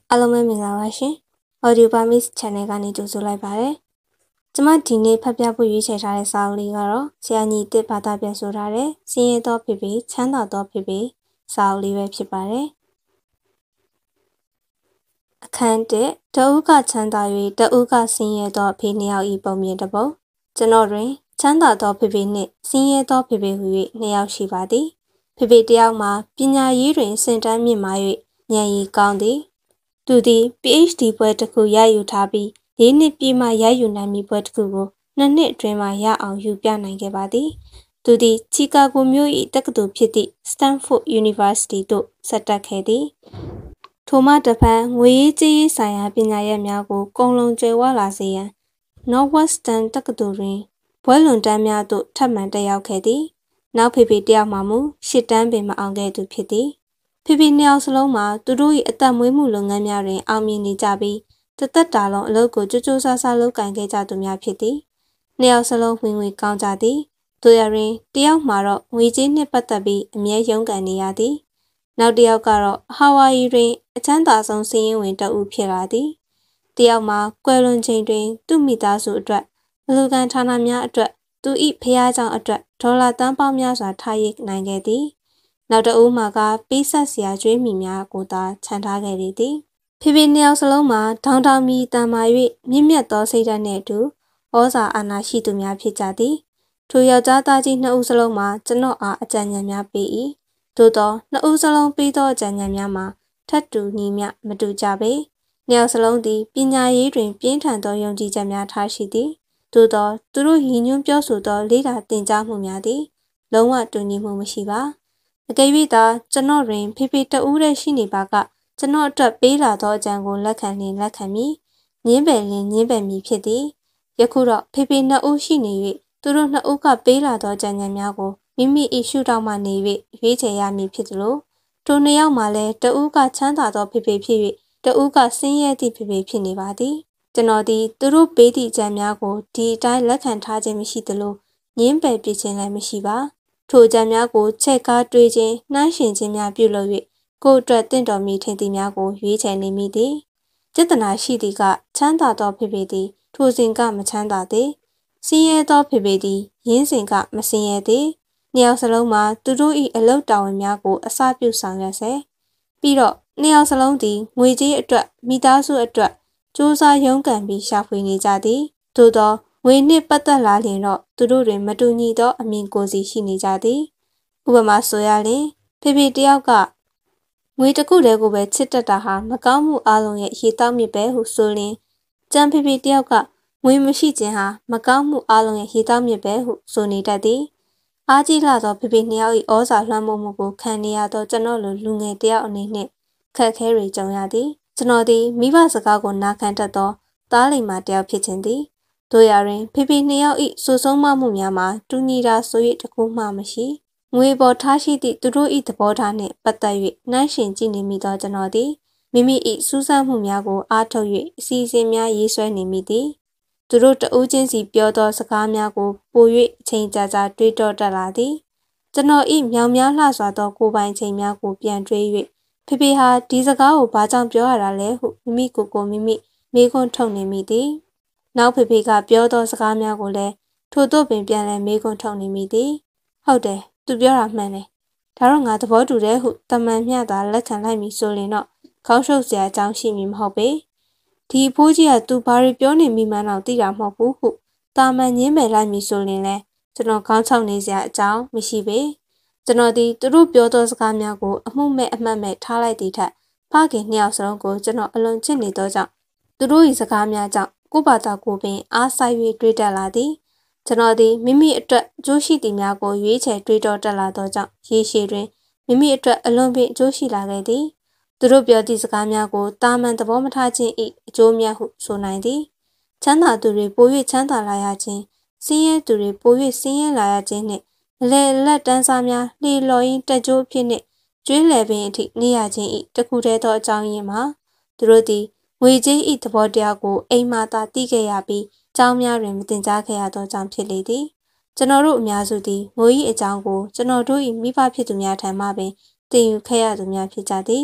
အားလုံးပဲမင်္ဂလာပါရှင် Audio Burmese Channel ကနေကြိုဆိုလိုက်ပါတယ်။ကျွန်မဒီနေ့ဖတ်ပြဖို့ရွေးချယ်ထားတဲ့စာအုပ်လေးကတော့ဆရာညီတစ်ဘာသာပြန်ဆိုထားတဲ့စင်းရဲသောဖေဖေချမ်းသာသောဖေဖေစာအုပ်လေးပဲဖြစ်ပါတယ်။အခန်း1တဦးကချမ်းသာ၍တဦးကစင်းရဲသောဖေနှစ်ယောက်၏ပုံမြင်တစ်ပုဒ်ကျွန်တော်တွင်ချမ်းသာသောဖေဖေနှင့်စင်းရဲသောဖေဖေဟူ၍နှစ်ယောက်ရှိပါသည်။ဖေဖေတစ်ယောက်မှာပညာရေးတွင်စင်တန်းမြင့်မာ၍ဉာဏ်ရည်ကောင်းသည်။သူသည် PhD ဘွဲ့တစ်ခုရယူထားပြီး၄နှစ်ပြည့်မှရယူနိုင်မည့်ဘွဲ့တစ်ခုကို2နှစ်အတွင်းမှာရအောင်ယူပြနိုင်ခဲ့ပါသည်။သူသည်ချီကာဂိုမြို့၏တက္ကသိုလ်ဖြစ်သည့် Stanford University သို့ဆက်တက်ခဲ့သည်။ထိုမှတစ်ဖန်ငွေရေးကြေးရေးဆိုင်ရာပညာရပ်များကိုကုန်လုံးကျွယ်ဝလာစေရန် Northwestern တက္ကသိုလ်တွင်ဘွဲ့လွန်တန်းများသို့ထပ်မံတက်ရောက်ခဲ့သည်။နောက်ဖေဖေတစ်ယောက်မှမူ8တန်းပင်မအောင်ခဲ့သူဖြစ်သည်။ဖေဖေနှစ်ယောက်စလုံးမှာသူတို့၏အသက်မွေးမှုလုပ်ငန်းများတွင်အောင်မြင်နေကြပြီးတသက်တာလုံးအလုပ်ကိုကြိုးကြိုးစားစားလုပ်ကိုင်ခဲ့ကြသူများဖြစ်သည်။နှစ်ယောက်စလုံးဝင်ငွေကောင်းကြသည်။တို့ရရင်တယောက်မှာတော့ငွေကြေးနှင့်ပတ်သက်ပြီးအမြဲရုန်းကန်နေရသည်။နောက်တစ်ယောက်ကတော့ဟာဝိုင်ယီတွင်အချမ်းသာဆုံးစီးရင်ဝင်တအုပ်ဖြစ်လာသည်။တယောက်မှာကွယ်လွန်ချိန်တွင်သူ့မိသားစုအတွက်ဘလူကန်ဌာနများအတွက်သူ၏ဖျားကြောင်အတွက်ဒေါ်လာတန်းပေါင်းများစွာထားရနိုင်ခဲ့သည်။နောက်တအုပ်မှာကပေးဆက်စရာကျွေးမိများကိုသာခြံထားခဲ့သည်။ဖေဖေနှစ်ယောက်စလုံးမှာထောင်မီတန်မာ၍မြင့်မြတ်သောစိတ်ဓာတ်နှင့်အတူဩဇာအာဏာရှိသူများဖြစ်ကြသည်။ထိုယောက်ျားသားကြီးနှစ်ဦးစလုံးမှာကျွန်တော်အားအကြံဉာဏ်များပေး၏။သို့သောနှစ်ဦးစလုံးပေးသောအကြံဉာဏ်များမှာထပ်တူညီမျှမတူကြပေ။နှစ်ယောက်စလုံးသည်ပညာရေးတွင်ပြင်းထန်သောယုံကြည်ချက်များထားရှိသည်။သို့သောသူတို့ရည်ညွှန်းပြောဆိုသောလေ့လာသင်ကြားမှုများသည်လုံးဝတူညီမှုမရှိပါ။အကယ်၍သာကျွန်တော်တွင်ဖေဖေတဦးတည်းရှိနေပါကကျွန်တော်အတွက်ပေးလာသောအကြံကိုလက်ခံလျင်လက်ခံမည်ညင်းပယ်လျင်ညင်းပယ်မည်ဖြစ်သည်ယခုတော့ဖေဖေနှစ်ဦးရှိနေ၍သူတို့နှစ်ဦးကပေးလာသောကြံဉာဏ်များကိုမိမိ၏ရှုထောင့်မှနေ၍ရွေးချယ်ရမည်ဖြစ်သလိုထိုနှစ်ယောက်မှလည်းတဦးကချမ်းသာသောဖေဖေဖြစ်၍တဦးကဆင်းရဲသည့်ဖေဖေဖြစ်နေပါသည်ကျွန်တော်သည်သူတို့ပေးသည့်ကြံများကိုဒီအတိုင်းလက်ခံထားခြင်းမရှိသလိုညင်းပယ်ပြခြင်းလည်းမရှိပါထိုကြံများကိုချက်ကားတွေးခြင်းနှိုင်းယှဉ်ခြင်းများပြုလုပ်၍ကိုယ်အတွက်တင့်တော်မီထင်သည်များကိုရွေးချယ်နေမိသည်ចេတနာရှိသည်ကချမ်းသာသောဖေဖေသည်ထိုစဉ်ကမချမ်းသာသည်ဆင်းရဲသောဖေဖေသည်ရင်းစဉ်ကမဆင်းရဲသည်နှစ်ယောက်စလုံးမှာသူတို့၏အလုတ်တာဝန်များကိုအစပြုဆောင်ရွက်စေပြီးတော့နှစ်ယောက်စလုံးသည်ငွေကြေးအတွက်မိသားစုအတွက်စူးစမ်းရုန်းကန်ပြီးရှာဖွေနေကြသည်သို့သောငွေနှင့်ပတ်သက်လာလျင်တော့သူတို့တွင်မတူညီသောအမြင်ကိုယ်စီရှိနေကြသည်ဥပမာဆိုရလျင်ဖေဖေတယောက်ကငွေတစ်ခုတည်းကိုပဲချစ်တတ်တာဟာမကောင်းမှုအလုံးရဲ့ရေတောက်မြစ်ပဲဟုဆိုလျင်ကြံဖေဖေတယောက်ကငွေမရှိခြင်းဟာမကောင်းမှုအလုံးရဲ့ရေတောက်မြစ်ပဲဟုဆိုနေတတ်သည်အားကြီးလာသောဖေဖေနှစ်ယောက်၏ဩဇာလွှမ်းမိုးမှုကိုခံနေရသောကျွန်တော်လိုလူငယ်တယောက်အနေနဲ့ခက်ခဲတွေကြုံရသည်ကျွန်တော်သည်မိဘစကားကိုနားခံတတ်သောသားလိမ္မာတယောက်ဖြစ်ခြင်းသည်တို့ရာတွင်ဖေဖေနှစ်ယောက်၏ဆိုဆုံးမမှုများမှာတူညီတာဆို၍တကူမှမရှိငွေပေါ်ထားရှိသည့်သူတို့၏သဘောထားနှင့်ပတ်သက်၍နှိုင်းယှဉ်ကြည့်နေမိသောကျွန်တော်သည်မိမိ၏စူးစမ်းမှုများကိုအားထုတ်၍အစီအစဉ်များရေးဆွဲနေမိသည်သူတို့တဦးချင်းစီပြောသောစကားများကိုပို၍အချိန်ကြာကြာတွေးတောတတ်လာသည်ကျွန်တော်၏မြောင်များလှစွာသောကိုယ်ပိုင်ချိန်များကိုပြန်တွေး၍ဖေဖေဟာဒီစကားကိုဘာကြောင့်ပြောရတာလဲဟုမိမိကိုယ်ကိုမိမိမေးခွန်းထုတ်နေမိသည်နောက်ဖေဖေကပြောသောစကားများကိုလည်းထို့သို့ပင်ပြန်လည်မေးခွန်းထုတ်နေမိသည်ဟုတ်တယ်သူပြောတာမှန်တယ်ဒါတော့ငါသဘောတူတယ်ဟုတမန်မျှသာလက်ခံလိုက်မည်ဆိုရင်တော့ခေါင်းရှုပ်စရာအကြောင်းရှိမည်မဟုတ်ပေဒီအဖိုးကြီးကသူဘာတွေပြောနေမိမှန်းတော့သိတာမဟုတ်ဘူးဟုတာမန်ညင်းပယ်လိုက်မည်ဆိုရင်လည်းကျွန်တော်ခေါင်းချောက်နေစရာအကြောင်းမရှိပေကျွန်တော်ဒီသူတို့ပြောသောစကားများကိုအမှုမဲ့အမှတ်မဲ့ထားလိုက်သည့်ထက်ဖခင်နှစ်ယောက်စလုံးကိုကျွန်တော်အလွန်ချစ်နေသောကြောင့်သူတို့၏စကားများကြောင့်ကိုယ့်ဘာသာကိုပင်အားဆိုင်၍တွေးတက်လာသည်ကျွန်တော်သည်မိမိအတွက်အကျိုးရှိသည်များကိုရွေးချယ်တွေးတောတက်လာသောကြောင့်ရေရှည်တွင်မိမိအတွက်အလွန်ပင်အကျိုးရှိလာခဲ့သည်သူတို့ပြောသည့်စကားများကိုတာမန်သဘောမထားခြင်း၏အကျိုးများဟုဆိုနိုင်သည်ချမ်းသာသူတွေပို၍ချမ်းသာလာရခြင်းဆင်းရဲသူတွေပို၍ဆင်းရဲလာရခြင်းနှင့်အလဲလက်တန်းစားများလှေလော်ရင်းတက်ကြိုးအဖြစ်နှင့်ကျွေးလည်ပင်အထိနေရခြင်း၏တခုတည်းသောအကြောင်းရင်းမှာသူတို့သည်ငွေကြေး၏သဘောတရားကိုအိမ်မှသာသိခဲ့ရပြီးကျောင်းများတွင်မသင်ကြားခဲ့ရသောကြောင့်ဖြစ်လေသည်ကျွန်တော်တို့အများစုသည်ငွေ၏အကြောင်းကိုကျွန်တော်တို့၏မိဘဖြစ်သူများထံမှပင်သင်ယူခဲ့ရသူများဖြစ်ကြသည်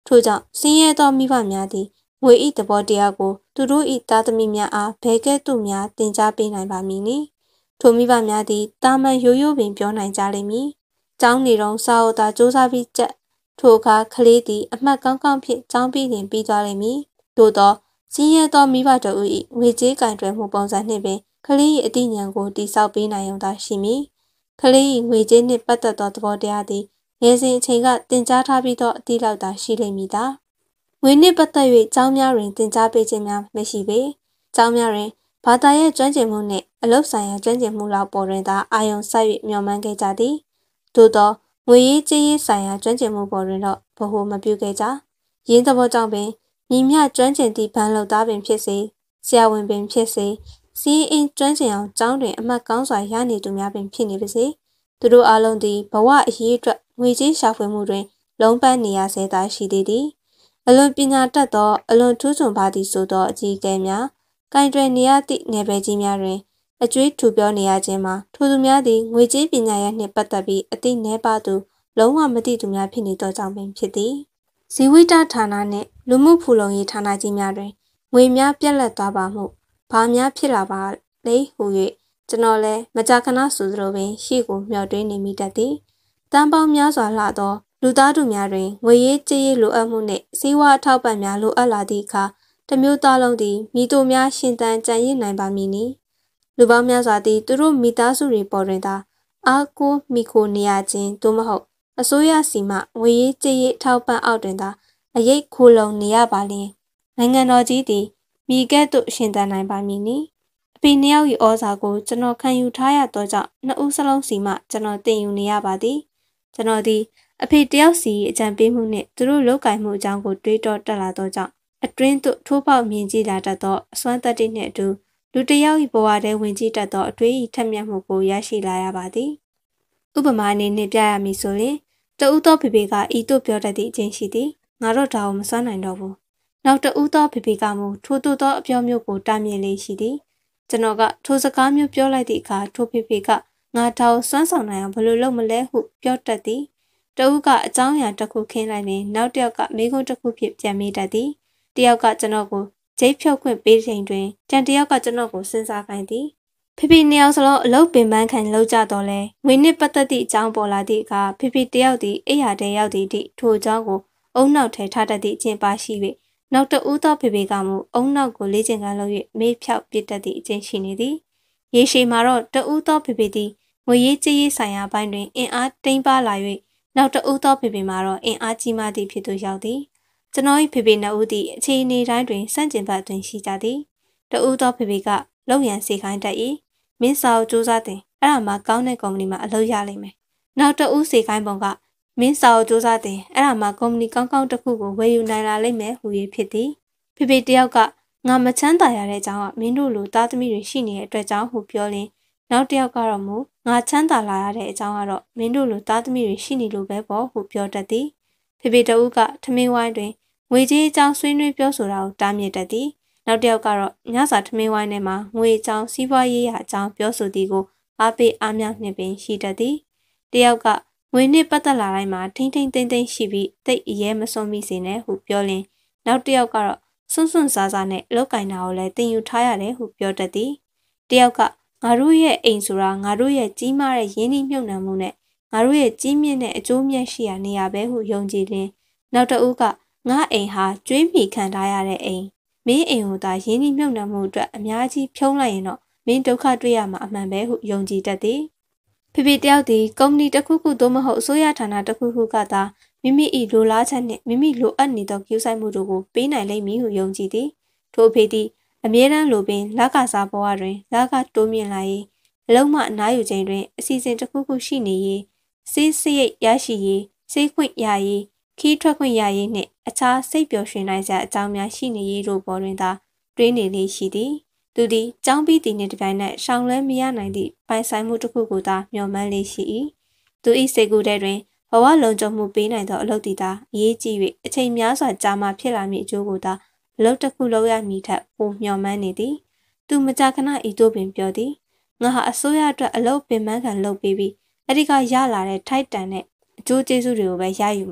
ထို့ကြောင့်ဆင်းရဲသောမိဘများသည်ငွေ၏သဘောတရားကိုသူတို့၏သားသမီးများအားဘယ်ကဲ့သို့များသင်ကြားပေးနိုင်ပါမည်နည်းထိုမိဘများသည်တာမန်ရိုးရိုးပင်ပြောနိုင်ကြလိမ့်မည်ကျောင်းနေတော့စာအုပ်သာစူးစမ်းပြီးကြက်ထိုအခါကလေးသည်အမှတ်ကောင်းကောင်းဖြင့်ကျောင်းပြီးရင်ပြီးသွားလိမ့်မည်သို့သောဆင်းရဲသောမိဘတို့၏ငွေကြေးကင်တွယ်မှုပုံစံနှင့်ပင်ကလေး၏အသိဉာဏ်ကိုတိဆောက်ပေးနိုင်ုံသာရှိမည်ကလေး၏ငွေကြေးနှင့်ပတ်သက်သောသဘောတရားသည်ငယ်စဉ်အချိန်ကတင်ကြားထားပြီးသောအသည့်လောက်သာရှိလိမ့်မည်သာငွေနှင့်ပတ်သက်၍ကျောင်းများတွင်တင်ကြားပေးခြင်းများမရှိပေကျောင်းများတွင်ဘာသာရေးကျွမ်းကျင်မှုနှင့်အလုပ်ဆိုင်ရာကျွမ်းကျင်မှုလောက်ပေါ်တွင်သာအာရုံစိုက်၍မျှော်မှန်းခဲ့ကြသည်သို့သောငွေရေးကြေးရေးဆိုင်ရာကျွမ်းကျင်မှုပေါ်တွင်တော့ဗဟုမပြုခဲ့ကြရင်းသဘောကြောင့်ပင်မြင့်မြတ်ကျွမ်းကျင်သည့်ဘဏ်လုပ်သားပင်ဖြစ်စေဆရာဝန်ပင်ဖြစ်စေစီးအင်းကျွမ်းကျင်အောင်ကျောင်းတွင်အမှတ်ကောင်းစွာရနေသူများပင်ဖြစ်နေပါစေသူတို့အားလုံးသည်ဘဝအရေးအတွက်ငွေကြေးရှာဖွေမှုတွင်လုံးပန်းနေရဆဲသာရှိသေးသည်အလွန်ပညာတတ်သောအလွန်ထူးချွန်ပါသည်ဆိုသောအကြီးအကဲများကင်တွယ်နေရသည့်နယ်ပယ်ကြီးများတွင်အကျွေးထူပြောနေရခြင်းမှာထိုသူများသည်ငွေကြေးပညာရပ်နှင့်ပတ်သက်ပြီးအသိနည်းပါသူလုံးဝမသိသူများဖြစ်နေသောကြောင့်ပင်ဖြစ်သည်ဇီဝိတဌာနနှင့်လူမှုဖူလုံရေးဌာနကြီးများတွင်ငွေများပြက်လက်သွားပါမှုဘာများဖြစ်လာပါလဲဟု၍ကျွန်တော်လည်းမကြာခဏဆိုသလိုပင်ရှေ့ကိုမျှော်တွေးနေမိတတ်သည်တန်ပေါင်းများစွာလှသောလူသားတို့များတွင်ငွေရေးကြေးရေးလိုအပ်မှုနှင့်စီးပွားအထောက်ပံ့များလိုအပ်လာသည့်အခါတမျိုးသားလုံးသည်မိတို့များရှင်သန်ကြံရည်နိုင်ပါမည်နီလူပေါင်းများစွာသည်သူတို့မိသားစုတွေပေါ်တွင်သာအားကိုးမိခိုနေရခြင်းသို့မဟုတ်အစိုးရစီမှငွေရေးကြေးရေးထောက်ပံ့အောက်တွင်သာအရေးခိုလုံနေရပါလျင်နိုင်ငံတော်ကြီးသည်မိကဲ့သို့ရှင်သန်နိုင်ပါမည်နီအဖေနှစ်ယောက်၏ဩဇာကိုကျွန်တော်ခံယူထားရသောကြောင့်နှစ်ဦးစလုံးစီမှကျွန်တော်တင်ယူနေရပါသည်ကျွန်တော်သည်အဖေတယောက်စီအကြံပေးမှုနှင့်သူတို့လောက်ကင်မှုအကြောင်းကိုတွေးတောတက်လာသောကြောင့်အတွင်းသို့ထိုးပေါက်မြင်ကြည့်လာတတ်သောအစွမ်းတတ္တိနှင့်အတူလူတစ်ယောက်၏ဘဝထဲဝင်ကြည့်တတ်သောအတွေး၏ထက်မြက်မှုကိုရရှိလာရပါသည်ဥပမာအနေနဲ့ပြရမည်ဆိုရင်တဦးသောဖေဖေကဤသို့ပြောတတ်သည့်အချင်းရှိသည်ငါတို့ဒါကိုမစွမ်းနိုင်တော့ဘူးနောက်တဦးသောဖေဖေကမူထိုသို့သောအပြောမျိုးကိုတားမြစ်လေးရှိသည်ကျွန်တော်ကထိုစကားမျိုးပြောလိုက်သည့်အခါထိုဖေဖေကငါဒါကိုစွမ်းဆောင်နိုင်အောင်ဘယ်လိုလုပ်မလဲဟုပြောတတ်သည်တဦးကအကြောင်းအရာတစ်ခုခင်းလိုက်ရင်နောက်တစ်ယောက်ကမိကုန်းတစ်ခုဖြစ်ပြန်မိတတ်သည်တယောက်ကကျွန်တော်ကိုဂျိတ်ဖြုတ်ခွင့်ပေးချိန်တွင်ကျန်တယောက်ကကျွန်တော်ကိုစဉ်းစားခိုင်းသည်ဖေဖေနှစ်ယောက်စလုံးအလုပ်ပင်ပန်းခံလုပ်ကြတော့လဲငွေနှစ်ပတ်သက်သည့်အကြောင်းပေါ်လာသည့်အခါဖေဖေတယောက်သည်အိယာတဲရောက်သည့်အထိထိုအကြောင်းကိုအုံနောက်ထဲထားတတ်သည့်အကျင့်ပါရှိ၍နောက်တဦးသောဖေဖေကမူအုံနောက်ကိုလေးချင်ကမ်းလုပ်၍မေးဖြောက်ပစ်တတ်သည့်အကျင့်ရှိနေသည်ရေရှည်မှာတော့တဦးသောဖေဖေသည်ငွေရေးကြေးရေးဆိုင်ရာဘိုင်းတွင်အင်အားတိမ်ပါလာ၍နောက်တဦးသောဖေဖေမှာတော့အင်အားကြီးမားသည့်ဖြစ်သို့ရောက်သည်ကျွန်တော်၏ဖေဖေနှစ်ဦးသည်အခြေအနေတိုင်းတွင်စန့်ကျင်ဘက်တွင်ရှိကြသည်တဦးသောဖေဖေကလုံရန်စေခိုင်းတတ်၏မင်းစာအုပ်စူးစမ်းတင်အဲ့ဒါမှကောင်းတဲ့ကုမ္ပဏီမှာအလုပ်ရလိမ့်မယ်နောက်တဦးစေခိုင်းပုံကမင်းစာအုပ်စူးစမ်းတင်အဲ့ဒါမှကုမ္ပဏီကောင်းကောင်းတစ်ခုကိုဝယ်ယူနိုင်လာလိမ့်မယ်ဟူ၍ဖြစ်သည်ဖေဖေတယောက်ကငါမချမ်းသာရတဲ့အကြောင်းကမင်းတို့လိုသားသမီးတွေရှိနေတဲ့အတွက်ကြောင့်ဟုပြောရင်နောက်တစ်ယောက်ကတော့မူငါချမ်းသာလာရတဲ့အကြောင်းကတော့မင်းတို့လိုသားသမီးတွေရှိနေလို့ပဲပေါ့ဟုပြောတတ်သည်ဖေဖေတဦးကထမင်းဝိုင်းတွင်ငွေကြေးအကြောင်းဆွေးနွေးပြောဆိုတာကိုတားမြစ်တတ်သည်နောက်တစ်ယောက်ကတော့ညစာထမင်းဝိုင်းထဲမှာငွေအကြောင်းစီးပွားရေးရာအကြောင်းပြောဆိုသည်ကိုအားပေးအားမြနှင့်ပင်ရှိတတ်သည်တယောက်ကငွေနှစ်ပတ်သက်လာတိုင်းမှာထိမ့်ထိမ့်သိမ့်သိမ့်ရှိပြီးတိတ်အရဲမစွန့်မိစေနဲ့ဟုပြောလင်နောက်တစ်ယောက်ကတော့စွန့်စွန့်စားစားနဲ့လောက်ကင်တာကိုလည်းတင်ယူထားရတယ်ဟုပြောတတ်သည်တယောက်ကငါတို့ရဲ့အိမ်ဆိုတာငါတို့ရဲ့ကြီးမားတဲ့ရင်းနှီးမြှုပ်နှံမှုနဲ့ငါတို့ရဲ့ကြီးမြင့်တဲ့အကျိုးမြတ်ရှိရာနေရာပဲဟုယုံကြည်လင်နောက်တစ်ဦးကငါအိမ်ဟာကျွေးမိခံထားရတဲ့အိမ်မင်းအိမ်ကိုသာရင်းနှီးမြှုပ်နှံမှုအတွက်အများကြီးဖြုံးလိုက်ရင်တော့မင်းဒုက္ခတွေ့ရမှာအမှန်ပဲဟုယုံကြည်တတ်သည်ဖေဖေတယောက်သည်ကုမ္ပဏီတစ်ခုခုသို့မဟုတ်အစိုးရဌာနတစ်ခုခုကသာမိမိ၏လိုလားချက်နှင့်မိမိလိုအပ်နေသောကြိုးစိုက်မှုတို့ကိုပေးနိုင်လိမ့်မည်ဟုယုံကြည်သည်ထို့အဖေသည်အမြဲတမ်းလိုပင်လကစားဘဝတွင်လကတိုးမြင့်လာရေးအလုံးမအနားယူခြင်းတွင်အစီအစဉ်တစ်ခုခုရှိနေရေးစေးစရိတ်ရရှိရေးစေးခွင့်ရရေးခီးထွက်ခွင့်ရရေးနှင့်အခြားစိတ်ပျော်ရွှင်နိုင်စရာအကြောင်းများရှိနေရေးတို့ပေါ်တွင်သာတွေးနေလေးရှိသည်သူသည်ကြောင်းပြီးသည်နှင့်တပြိုင်နက်ရှောင်လွဲမရနိုင်သည့်ပိုင်ဆိုင်မှုတစ်ခုကိုသာမျှော်မှန်းလေးရှိ၏သူ၏စိတ်ကူးထဲတွင်ဘဝလုံခြုံမှုပေးနိုင်သောအလုပ်သည်သာအရေးကြီး၍အချိန်များစွာကြာမှဖြစ်လာမည့်အကျိုးကိုသာအလုပ်တစ်ခုလုပ်ရမည်ထက်ပိုမျှော်မှန်းနေသည်သူမကြာခဏဤသို့ပင်ပြောသည်ငါဟာအစိုးရအတွက်အလုပ်ပင်ပန်းခံလုပ်ပေးပြီးအဲ့ဒီကရလာတဲ့ထိုက်တန်တဲ့အကျိုးကျေးဇူးတွေကိုပဲရယူမယ်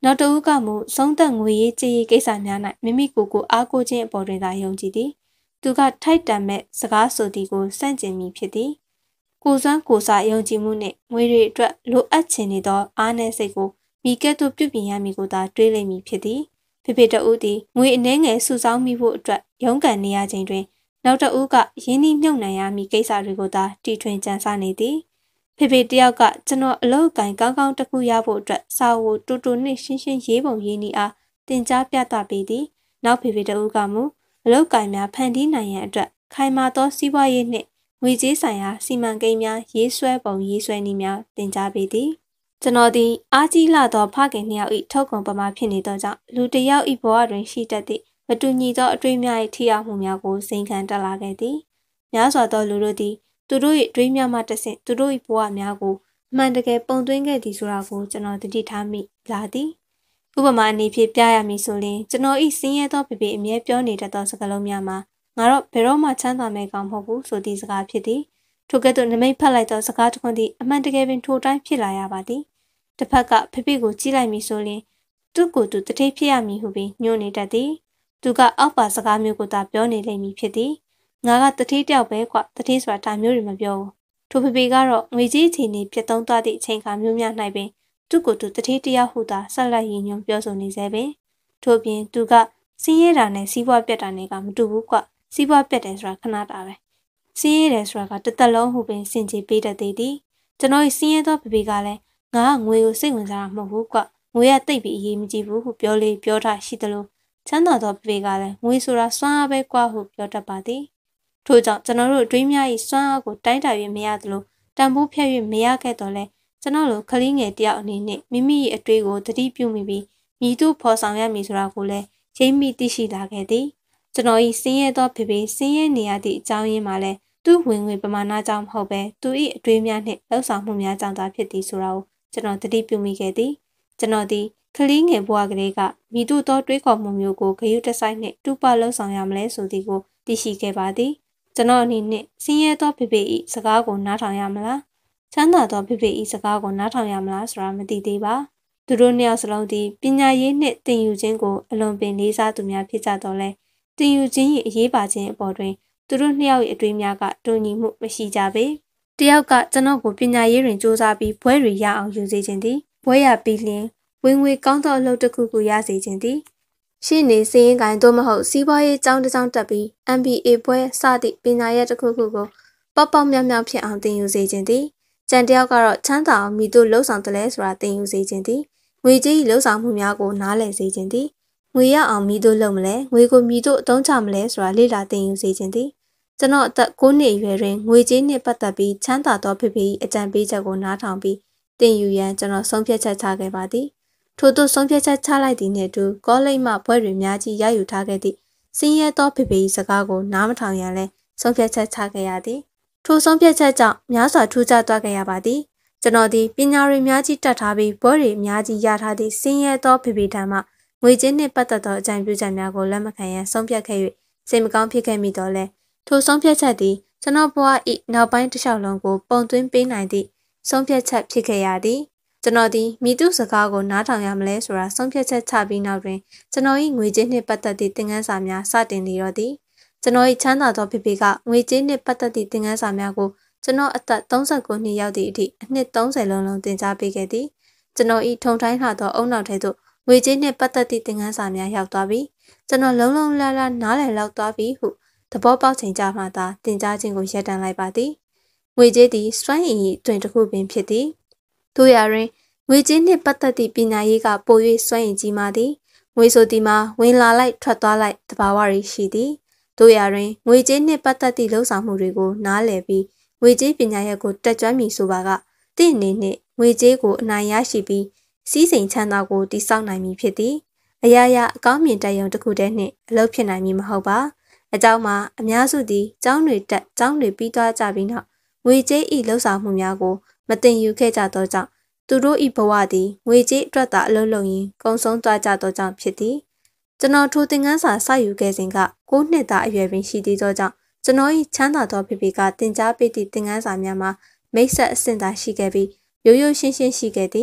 နောက်တစ်ဦးကမူဆုံးသက်ငွေရေးကြေးရေးကိစ္စများ၌မိမိကိုယ်ကိုအားကိုးခြင်းအပေါ်တွင်သာယုံကြည်သည်သူကထိုက်တန်မဲ့စကားဆိုသည်ကိုစန့်ကျင်မိဖြစ်သည်ကိုစွမ်းကိုစာယုံကြည်မှုနှင့်ငွေတွေအတွက်လိုအပ်ချင်နေသောအားနည်းစိတ်ကိုမိကဲ့သို့ပြုပြင်ရမည်ကိုသာတွေးလိမ့်မည်ဖြစ်သည်ဖေဖေတဦးသည်ငွေအနှဲငယ်စုဆောင်းမိဖို့အတွက်ရုန်းကန်နေရခြင်းတွင်နောက်တဦးကရင်းနှီးမြှုပ်နှံရမည့်ကိစ္စတွေကိုသာတီထွင်ကြံစနေသည်ဖေဖေတယောက်ကကျွန်တော်အလုပ်ကိုင်ကောင်းကောင်းတစ်ခုရဖို့အတွက်စာအုပ်တူတူနှင့်ရှင်းရှင်းရေးပုံရေးနည်းအားသင်ကြားပြသပေးသည်နောက်ဖေဖေတဦးကမူအလုပ်ကိုင်များဖန်တီးနိုင်ရန်အတွက်ခိုင်မာသောစီးပွားရေးနှင့်ငွေကြေးဆိုင်ရာစီမံကိန်းများရေးဆွဲပုံရေးဆွဲနည်းများသင်ကြားပေးသည်ကျွန်တော်သည်အားကြီးလာသောဖခင်နှစ်ယောက်၏ထုတ်ကုန်ပမာဖြစ်နေသောကြောင့်လူတစ်ယောက်၏ဘဝတွင်ရှိတတ်သည့်မတူညီသောအတွေ့အများ၏ထိရောက်မှုများကိုစိန်ခံတက်လာခဲ့သည်များစွာသောလူတို့သည်သူတို့၏အတွေ့အများမှတဆင့်သူတို့၏ဘဝများကိုအမှန်တကယ်ပုံသွင်းခဲ့သည်ဆိုတာကိုကျွန်တော်သတိထားမိလာသည်ဥပမာအနေဖြင့်ပြရမည်ဆိုရင်ကျွန်တော်၏စင်းရဲသောဖေဖေအမြဲပြောနေတတ်သောစကားလုံးများမှာငါတော့ဘယ်တော့မှချမ်းသာမဲ့ကောင်မဟုတ်ဘူးဆိုသည့်စကားဖြစ်သည်ထိုကဲ့သို့နမိတ်ဖတ်လိုက်သောစကားတစ်ခွန်းသည်အမှန်တကယ်ပင်ထိုတိုင်းဖြစ်လာရပါသည်တစ်ဖက်ကဖေဖေကိုကြည့်လိုက်မည်ဆိုရင်သူ့ကိုယ်သူတတိဖြစ်ရမည်ဟုပြီးညှို့နေတတ်သည်သူကအောက်ပါစကားမျိုးကိုသာပြောနေလိမ့်မည်ဖြစ်သည်ငါကတတိတယောက်ပဲကွတတိဆိုတာဒါမျိုးတွေမပြောဘူးထိုဖေဖေကတော့ငွေကြီးအခြေအနေပြတ်သုံးသွားသည့်အချိန်ခါမျိုးများ၌ပင်သူ့ကိုယ်သူတတိတယောက်ဟုသာဆက်လက်ရည်ညွှန်းပြောဆိုနေစေပင်ထို့ပြင်သူကစင်းရဲတာနဲ့စီးပွားပြတ်တာနဲ့ကမတူဘူးကွစီးပွားပြတ်တယ်ဆိုတာခဏတာပဲစင်းရဲတယ်ဆိုတာကတစ်သက်လုံးဟုပင်စင်ကြေပေးတတ်သေးသည်ကျွန်တော်စင်းရဲသောဖေဖေကလည်းငါကငွေကိုစိတ်ဝင်စားတာမဟုတ်ဘူးကွငွေကတိတ်ပြီးအရေးမကြီးဘူးဟုပြောလေပြောထားရှိသလိုချမ်းသာသောဖေဖေကလည်းငွေဆိုတာစွမ်းအားပဲကွာဟုပြောတတ်ပါသည်ထို့ကြောင့်ကျွန်တော်တို့အတွေးများ၏စွမ်းအားကိုတိုင်းတာ၍မရသလိုတန်ဖိုးဖြတ်၍မရခဲ့တော့လဲကျွန်တော်တို့ခလေးငယ်တယောက်အနေနဲ့မိမိ၏အတွေးကိုသတိပြုမိပြီးမြည်သူဖော်ဆောင်ရမည်ဆိုတာကိုလည်းရိပ်မိသိရှိလာခဲ့သည်ကျွန်တော်၏စင်းရဲသောဖေဖေစင်းရဲနေရသည့်အကြောင်းရင်းမှာလည်းသူ့ဝင်ငွေပမာဏကြောင့်မဟုတ်ပဲသူ၏အတွေးများနှင့်လှုပ်ဆောင်မှုများကြောင့်သာဖြစ်သည်ဆိုတာကိုကျွန်တော်သတိပြုမိခဲ့သည်ကျွန်တော်သည်ခလေးငယ်ဘဝကလေးကမိသူသောတွေးခေါ်မှုမျိုးကိုဂရုတစိုက်နှင့်တူပလှုပ်ဆောင်ရမလဲဆိုသည်ကိုသိရှိခဲ့ပါသည်ကျွန်တော်အနေနဲ့စင်းရဲသောဖေဖေ၏စကားကိုနားထောင်ရမလားချမ်းသာသောဖေဖေ၏စကားကိုနားထောင်ရမလားဆိုတာမသိသေးပါသူတို့နှစ်ယောက်စလုံးသည်ပညာရေးနှင့်သင်ယူခြင်းကိုအလွန်ပင်လေးစားသူများဖြစ်ကြတော့လဲသင်ယူခြင်း၏အရေးပါခြင်းအပေါ်တွင်သူတို့နှစ်ယောက်၏အတွေ့အများကတူညီမှုမရှိကြပေတယောက်ကကျွန်တော်ကိုပညာရေးတွင်စူးစမ်းပြီးဘွဲတွေရအောင်ယူစေခြင်းသည်ဘွဲရပြီးလျှင်ဝင်ငွေကောင်းသောအလုပ်တစ်ခုကိုရစေခြင်းသည်ရှင်းနေစည်ရင်ကိုင်းသို့မဟုတ်စီးပွားရေးကျောင်းတစ်ကျောင်းတက်ပြီး MBA ဘွဲစသည့်ပညာရပ်တစ်ခုခုကိုပေါက်ပေါက်မြောက်မြောက်ဖြစ်အောင်သင်ယူစေခြင်းသည်ကျန်တယောက်ကတော့ချမ်းသာအောင်မိတို့လှုပ်ဆောင်တယ်လဲဆိုတာသင်ယူစေခြင်းသည်ငွေကြေးလှုပ်ဆောင်မှုများကိုနားလည်စေခြင်းသည်ငွေရအောင်မိတို့လုပ်မလဲငွေကိုမိတို့အသုံးချမလဲဆိုတာလေ့လာသင်ယူစေခြင်းသည်ကျွန်တော်အသက်9နှစ်အရွယ်တွင်ငွေကြေးနှင့်ပတ်သက်ပြီးချမ်းသာသောဖေဖေ၏အကြံပေးချက်ကိုနားထောင်ပြီးသင်ယူရန်ကျွန်တော်ဆုံးဖြတ်ချက်ချခဲ့ပါသည်ထို့သို့ဆုံးဖြတ်ချက်ချလိုက်သည့်နှင့်အတူကောလိပ်မှဘွဲတွေများကြီးရယူထားခဲ့သည့်စင်းရဲသောဖေဖေ၏စကားကိုနားမထောင်ရန်လဲဆုံးဖြတ်ချက်ချခဲ့ရသည်ထိုဆုံးဖြတ်ချက်ကြောင့်များစွာထူးခြားသွားခဲ့ရပါသည်ကျွန်တော်သည်ပညာတွေများကြီးတတ်ထားပြီးဘွဲတွေအများကြီးရထားသည့်စင်းရဲသောဖေဖေထံမှငွေကြေးနှင့်ပတ်သက်သောအကြံပြုချက်များကိုလက်မခံရန်ဆုံးဖြတ်ခဲ့၍စိတ်မကောင်းဖြစ်ခဲ့မိတော့လဲထိုဆုံးဖြတ်ချက်သည်ကျွန်တော်ဘဝ၏နောက်ပိုင်းတစ်လျှောက်လုံးကိုပုံသွင်းပေးနိုင်သည့်ဆုံးဖြတ်ချက်ဖြစ်ခဲ့ရသည်ကျွန်တော်သည်မိသူစကားကိုနားထောင်ရမလဲဆိုတာဆုံးဖြတ်ချက်ချပြီးနောက်တွင်ကျွန်တော်၏ငွေကြေးနှင့်ပတ်သက်သည့်သင်ခန်းစာများစတင်နေတော့သည်ကျွန်တော်၏ချမ်းသာသောဖေဖေကငွေကြေးနှင့်ပတ်သက်သည့်သင်ခန်းစာများကိုကျွန်တော်အသက်39နှစ်ရောက်သည့်အထိအနှစ်30လုံးသင်ကြားပေးခဲ့သည်ကျွန်တော်၏ထုံထိုင်းလှသောအုံနောက်ထဲသို့ငွေကြေးနှင့်ပတ်သက်သည့်သင်ခန်းစာများရောက်သွားပြီးကျွန်တော်လုံးလုံးလားလားနားလည်လောက်သွားပြီဟုသဘောပေါက်ချိန်ကြမှသာသင်ကြားခြင်းကိုရပ်တန့်လိုက်ပါသည်ငွေကြေးသည်စွမ်းရည်၏တွင်တစ်ခုပင်ဖြစ်သည်တို့ရာတွင်ငွေကြေးနှင့်ပတ်သက်သည့်ပညာရေးကပို၍စွမ်းရည်ကြီးမားသည်ငွေဆိုသည်မှာဝင်လာလိုက်ထွက်သွားလိုက်တဘာဝတွေရှိသည်တို့ရာတွင်ငွေကြေးနှင့်ပတ်သက်သည့်လှုပ်ဆောင်မှုတွေကိုနားလည်ပြီးငွေကြေးပညာရပ်ကိုတက်ကြွမည်ဆိုပါကတင့်အနေနဲ့ငွေကြေးကိုအနိုင်ရရှိပြီးစီးစိမ်ချမ်းသာကိုတည်ဆောက်နိုင်မည်ဖြစ်သည်အရာရာအကောင်းမြင်တက်ရုံတစ်ခုတည်းနှင့်အလုပ်ဖြစ်နိုင်မည်မဟုတ်ပါအကြောင်းမှာအများစုသည်ကျောင်းတွေတက်ကျောင်းတွေပြီးသွားကြပြီးနောက်ငွေကြေး၏လှုပ်ဆောင်မှုများကိုမတင်ယူခဲ့ကြသောကြောင့်သူတို့၏ဘဝသည်ငွေကြေးအတွက်သာအလုပ်လုပ်ရင်းကုန်ဆုံးသွားကြသောကြောင့်ဖြစ်သည်ကျွန်တော်ထိုသင်ခန်းစာစယူခဲ့စဉ်က9နှစ်သားအရွယ်ပင်ရှိသေးသောကြောင့်ကျွန်တော်၏ချမ်းသာသောဖေဖေကသင်ကြားပေးသည့်သင်ခန်းစာများမှာမိတ်ဆက်အဆင့်သာရှိခဲ့ပြီးရိုးရိုးရှင်းရှင်းရှိခဲ့သည်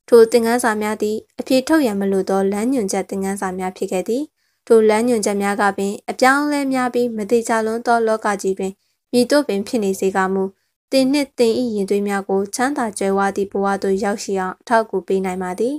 ထိုသင်ခန်းစာများသည်အဖြစ်ထုတ်ရန်မလိုသောလမ်းညွှန်ချက်သင်ခန်းစာများဖြစ်ခဲ့သည်ထိုလမ်းညွှန်ချက်များကပင်အပြောင်းအလဲများပြီးမတိကျလွန်းသောလောကကြီးတွင်မြည်တို့ပင်ဖြစ်နေစေကမူတင်နှင့်တင်ဤရင်သွေးများကိုချမ်းသာကြွယ်ဝသည့်ဘဝသို့ရောက်ရှိအောင်အထောက်အကူပေးနိုင်ပါသည်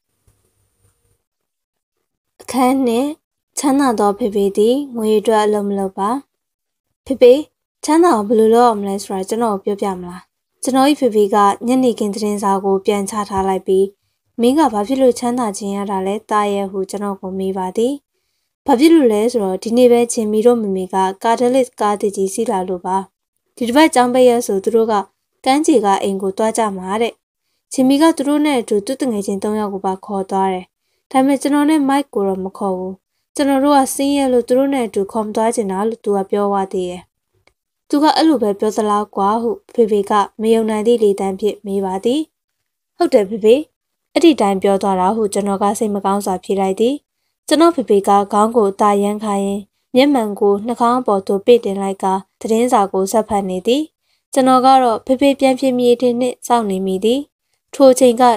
အခန်းနှင့်ချမ်းသာသောဖေဖေသည်ငွေအတွက်အလုံးမလုပ်ပါဖေဖေချမ်းသာကိုဘယ်လိုလုပ်အောင်မလဲဆိုတာကျွန်တော်ပြောပြမလားကျွန်တော်ဤဖေဖေကညနေခင်းသတင်းစာကိုပြန်ချထားလိုက်ပြီးမင်းကဘာဖြစ်လို့ချမ်းသာခြင်းရတာလဲတာရဲ့ဟုကျွန်တော်ကိုမေးပါသည်ဘာဖြစ်လို့လဲဆိုတော့ဒီနေ့ပဲချင်းမီတို့မမေကကာတလစ်ကားတကြီးစီးလာလို့ပါဒီတစ်ပတ်ကျောင်းပိတ်ရဆိုသူတို့ကကန်းကြီးကအိမ်ကိုတွားကြမှာတဲ့ချင်းမီကသူတို့နဲ့အတူသူ့တငယ်ချင်း၃ယောက်ကိုပါခေါ်သွားတယ်ဒါပေမဲ့ကျွန်တော်နဲ့မိုက်ကိုတော့မခေါ်ဘူးကျွန်တော်တို့ကစင်းရဲလို့သူတို့နဲ့အတူခေါ်မသွားချင်တာလို့သူကပြောသွားသေးတယ်သူကအဲ့လိုပဲပြောသလားကွာဟုဖေဖေကမယုံနိုင်သည့်လေတန်းဖြင့်မေးပါသည်ဟုတ်တယ်ဖေဖေအဲ့ဒီတိုင်းပြောသွားတာဟုကျွန်တော်ကစိတ်မကောင်းစွာဖြေလိုက်သည်ကျွန်တော်ဖေဖေကခေါင်းကိုတာရမ်းခိုင်းမျက်မှန်ကိုနှာခေါင်းပေါ်သို့ပိတ်တင်လိုက်ကသတင်းစာကိုဆက်ဖတ်နေသည်ကျွန်တော်ကတော့ဖေဖေပြန်ပြေးမြေတင်နှင့်စောင့်နေမိသည်ထိုချိန်က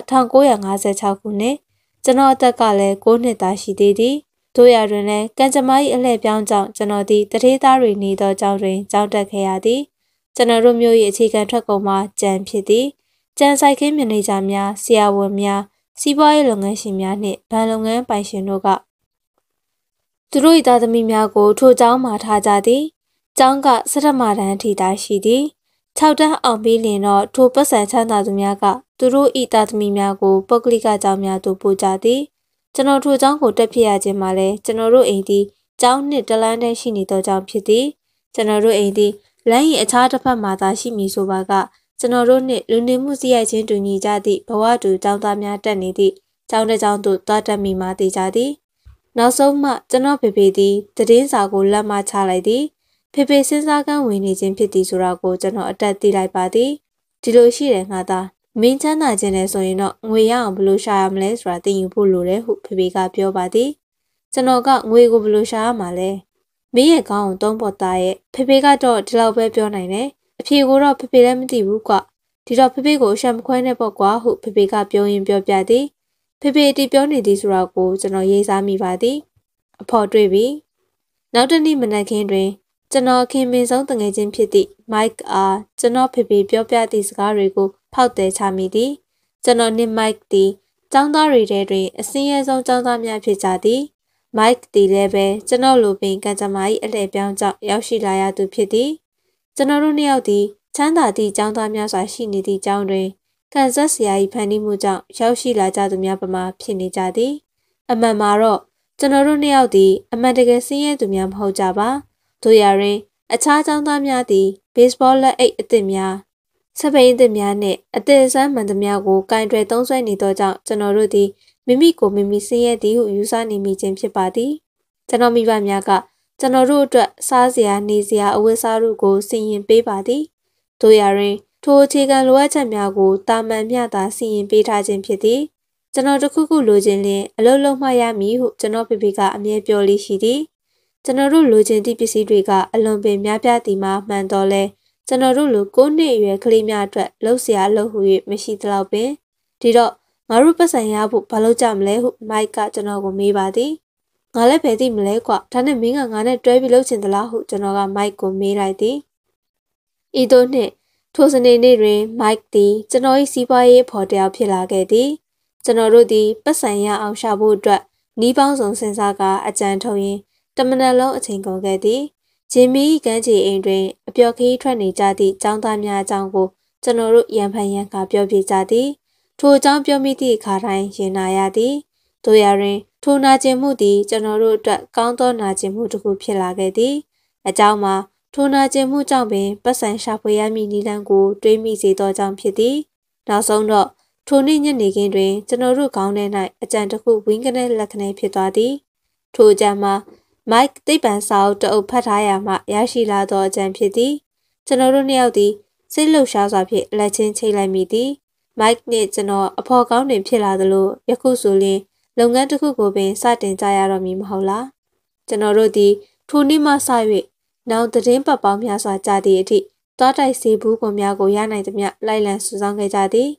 1956ခုနှစ်ကျွန်တော်အသက်ကလည်း9နှစ်သားရှိသေးသည်တို့ရတွင်လည်းကံကြမ္မာ၏အလှည့်ပြောင်းကြောင့်ကျွန်တော်သည်တထေးသားတွေနေသောကျောင်းတွင်ကျောင်းတက်ခဲ့ရသည်ကျွန်တော်တို့မျိုး၏အခြေခံထွက်ကုန်မှာကြံဖြစ်သည်ကြံဆိုင်ခင်းမန်နေဂျာများဆရာဝန်များစီးပွားရေးလုပ်ငန်းရှင်များနှင့်ဗန်လုပ်ငန်းပိုင်ရှင်တို့ကသူတို့၏သားသမီးများကိုထိုကျောင်းမှာထားကြသည်ကျောင်းကစထမတန်းထိသားရှိသည်6တန်းအောင်ပြီးလျင်တော့ထိုပတ်စံချမ်းသာသူများကသူတို့၏သားသမီးများကိုပုဂ္ဂလိကကျောင်းများသို့ပို့ကြသည်ကျွန်တော်ထိုကျောင်းကိုတက်ဖြစ်ရခြင်းမှာလဲကျွန်တော်တို့အိမ်သည်ကျောင်းနှင့်တလန်းတန်းရှိနေသောကျောင်းဖြစ်သည်ကျွန်တော်တို့အိမ်သည်လမ်း၏အခြားတစ်ဖက်မှသာရှိမည်ဆိုပါကကျွန်တော်တို့နှင့်လူနေမှုစရိုက်ချင်းတူညီကြသည့်ဘဝတူကျောင်းသားများတက်နေသည့်ကျောင်းတစ်ကျောင်းသို့သွားတက်မိမှသိကြသည်နောက်ဆုံးမှကျွန်တော်ဖေဖေသည်သတင်းစာကိုလက်မချလိုက်သည်ဖေဖေစဉ်းစားကန်းဝင်နေခြင်းဖြစ်သည်ဆိုတာကိုကျွန်တော်အတက်သိလိုက်ပါသည်ဒီလိုရှိတယ်ငါသားမင်းချမ်းသာခြင်းနဲ့ဆိုရင်တော့ငွေရအောင်ဘယ်လိုရှာရမလဲဆိုတာသိယူဖို့လိုတယ်ဟုဖေဖေကပြောပါသည်ကျွန်တော်ကငွေကိုဘယ်လိုရှာရမှာလဲမင်းရဲ့ခေါင်းကိုသုံးပေါ်သားရဲ့ဖေဖေကတော့ဒီလောက်ပဲပြောနိုင်တယ်အဖြေကိုတော့ဖေဖေလည်းမသိဘူးကွဒီတော့ဖေဖေကိုရှံမခွဲနဲ့ပေါ့ကွာဟုဖေဖေကပြောရင်းပြောပြသည်ဖေဖေတီပြောနေသည်ဆိုတာကိုကျွန်တော်ရေးစားမိပါသည်အဖော်တွေ့ပြီနောက်တစ်နေ့မနက်ခင်းတွင်ကျွန်တော်ခင်မင်ဆုံးတငယ်ချင်းဖြစ်သည့်မိုက်အားကျွန်တော်ဖေဖေပြောပြသည့်စကားတွေကိုဖောက်သည်ချမိသည်ကျွန်တော်နှင့်မိုက်သည်ကျောင်းသားတွေထဲတွင်အစင်းရဲဆုံးကျောင်းသားများဖြစ်ကြသည်မိုက်သည်လည်းပဲကျွန်တော်လိုပင်ကံကြမ္မာ၏အလှည့်ပြောင်းကြောင့်ရောက်ရှိလာရသူဖြစ်သည်ကျွန်တော်တို့နှစ်ယောက်သည်ချမ်းသာသည့်ကျောင်းသားများစွာရှိနေသည့်ကျောင်းတွင်ကန်ဆတ်ဆရာ၏ဖန်တီးမှုကြောင့်ရောက်ရှိလာကြသူများပမာဖြစ်နေကြသည်အမှန်မှာတော့ကျွန်တော်တို့နှစ်ယောက်သည်အမှန်တကယ်စင်းရဲသူများမဟုတ်ကြပါတို့ရရင်အခြားကျောင်းသားများသည်ဘေ့စ်ဘောလက်အိတ်အသစ်များစပိန်အသစ်များနှင့်အသစ်ဆန်းမှန်သမျှကိုကင်တွယ်သုံးစွဲနေသောကြောင့်ကျွန်တော်တို့သည်မိမိကိုမိမိစင်းရဲသည်ဟုယူဆနေမိခြင်းဖြစ်ပါသည်ကျွန်တော်မိဘများကကျွန်တော်တို့အတွက်စားစရာနေစရာအဝတ်အစားတို့ကိုစီရင်ပေးပါသည်တို့ရရင်ထိုအခြေခံလိုအပ်ချက်များကိုတာမန်မျှသာစီရင်ပေးထားခြင်းဖြစ်သည်ကျွန်တော်တခုခုလိုချင်လျင်အလုပ်လုပ်မှရမည်ဟုကျွန်တော်ဖေဖေကအမြဲပြောလေးရှိသည်ကျွန်တော်တို့လိုချင်သည့်ပစ္စည်းတွေကအလွန်ပင်များပြားသည်မှာမှန်တော့လဲကျွန်တော်တို့လို9နှစ်အရွယ်ကလေးများအတွက်လှုပ်ရှားလှုပ်ဟူ၍မရှိသလောက်ပင်ဒီတော့ငါတို့ပတ်စံရဖို့ဘာလုပ်ကြမလဲဟုမိုက်ကကျွန်တော်ကိုမေးပါသည်ငါလည်းပဲသိမလဲကွာဒါနဲ့မင်းကငါနဲ့တွဲပြီးလှုပ်ချင်သလားဟုကျွန်တော်ကမိုက်ကိုမေးလိုက်သည်ဤသို့နှင့်ထိုစနေနေ့တွင်မိုက်သည်ကျွန်တော်၏စီးပွားရေးဖော်တယောက်ဖြစ်လာခဲ့သည်ကျွန်တော်တို့သည်ပတ်စံရအောင်ရှာဖို့အတွက်နီးပေါင်းစုံစဉ်းစားကအကြံထုတ်ရင်းတမနက်လုံးအချိန်ကုန်ခဲ့သည်ဂျင်မီကန်းချီအိမ်တွင်အပျော်ခီးထွက်နေကြသည့်ကျောင်းသားများအကြောင်းကိုကျွန်တော်တို့ရန်ဖန်ရန်ခါပြောပြကြသည်ထိုအကြောင်းပြောမိသည့်အခါတိုင်းရင်နာရသည်တို့ရရင်ထိုနာကျင်မှုသည်ကျွန်တော်တို့အတွက်ကောင်းသောနာကျင်မှုတစ်ခုဖြစ်လာခဲ့သည်အကြောင်းမှာထိုနာကျင်မှုကြောင့်ပင်ပတ်စံရှာဖွေရမည့်နည်းလမ်းကိုတွေးမိစေသောကြောင့်ဖြစ်သည်နောက်ဆုံးတော့ထိုနေ့ညနေခင်းတွင်ကျွန်တော်တို့ခေါင်းထဲ၌အကြံတစ်ခုဝင်းကနေလက်ခနဲဖြစ်သွားသည်ထိုအကြံမှာမိုက်သိပ္ပံစာအုပ်တအုပ်ဖတ်ထားရမှရရှိလာသောအကြံဖြစ်သည်ကျွန်တော်တို့နှစ်ယောက်သည်စိတ်လှုပ်ရှားစွာဖြင့်လက်ချင်းချိတ်လိုက်မိသည်မိုက်နှင့်ကျွန်တော်အဖော်ကောင်းတွင်ဖြစ်လာသလိုယခုဆိုရင်လုပ်ငန်းတစ်ခုကိုပင်စတင်ကြရတော့မည်မဟုတ်လားကျွန်တော်တို့သည်ထိုနေ့မှစ၍နောက်သတင်းပတ်ပေါင်းများစွာကြာသည့်အထိသွားတိုက်စေဘူးကုန်များကိုရနိုင်သမျှလိုက်လံစုဆောင်းခဲ့ကြသည်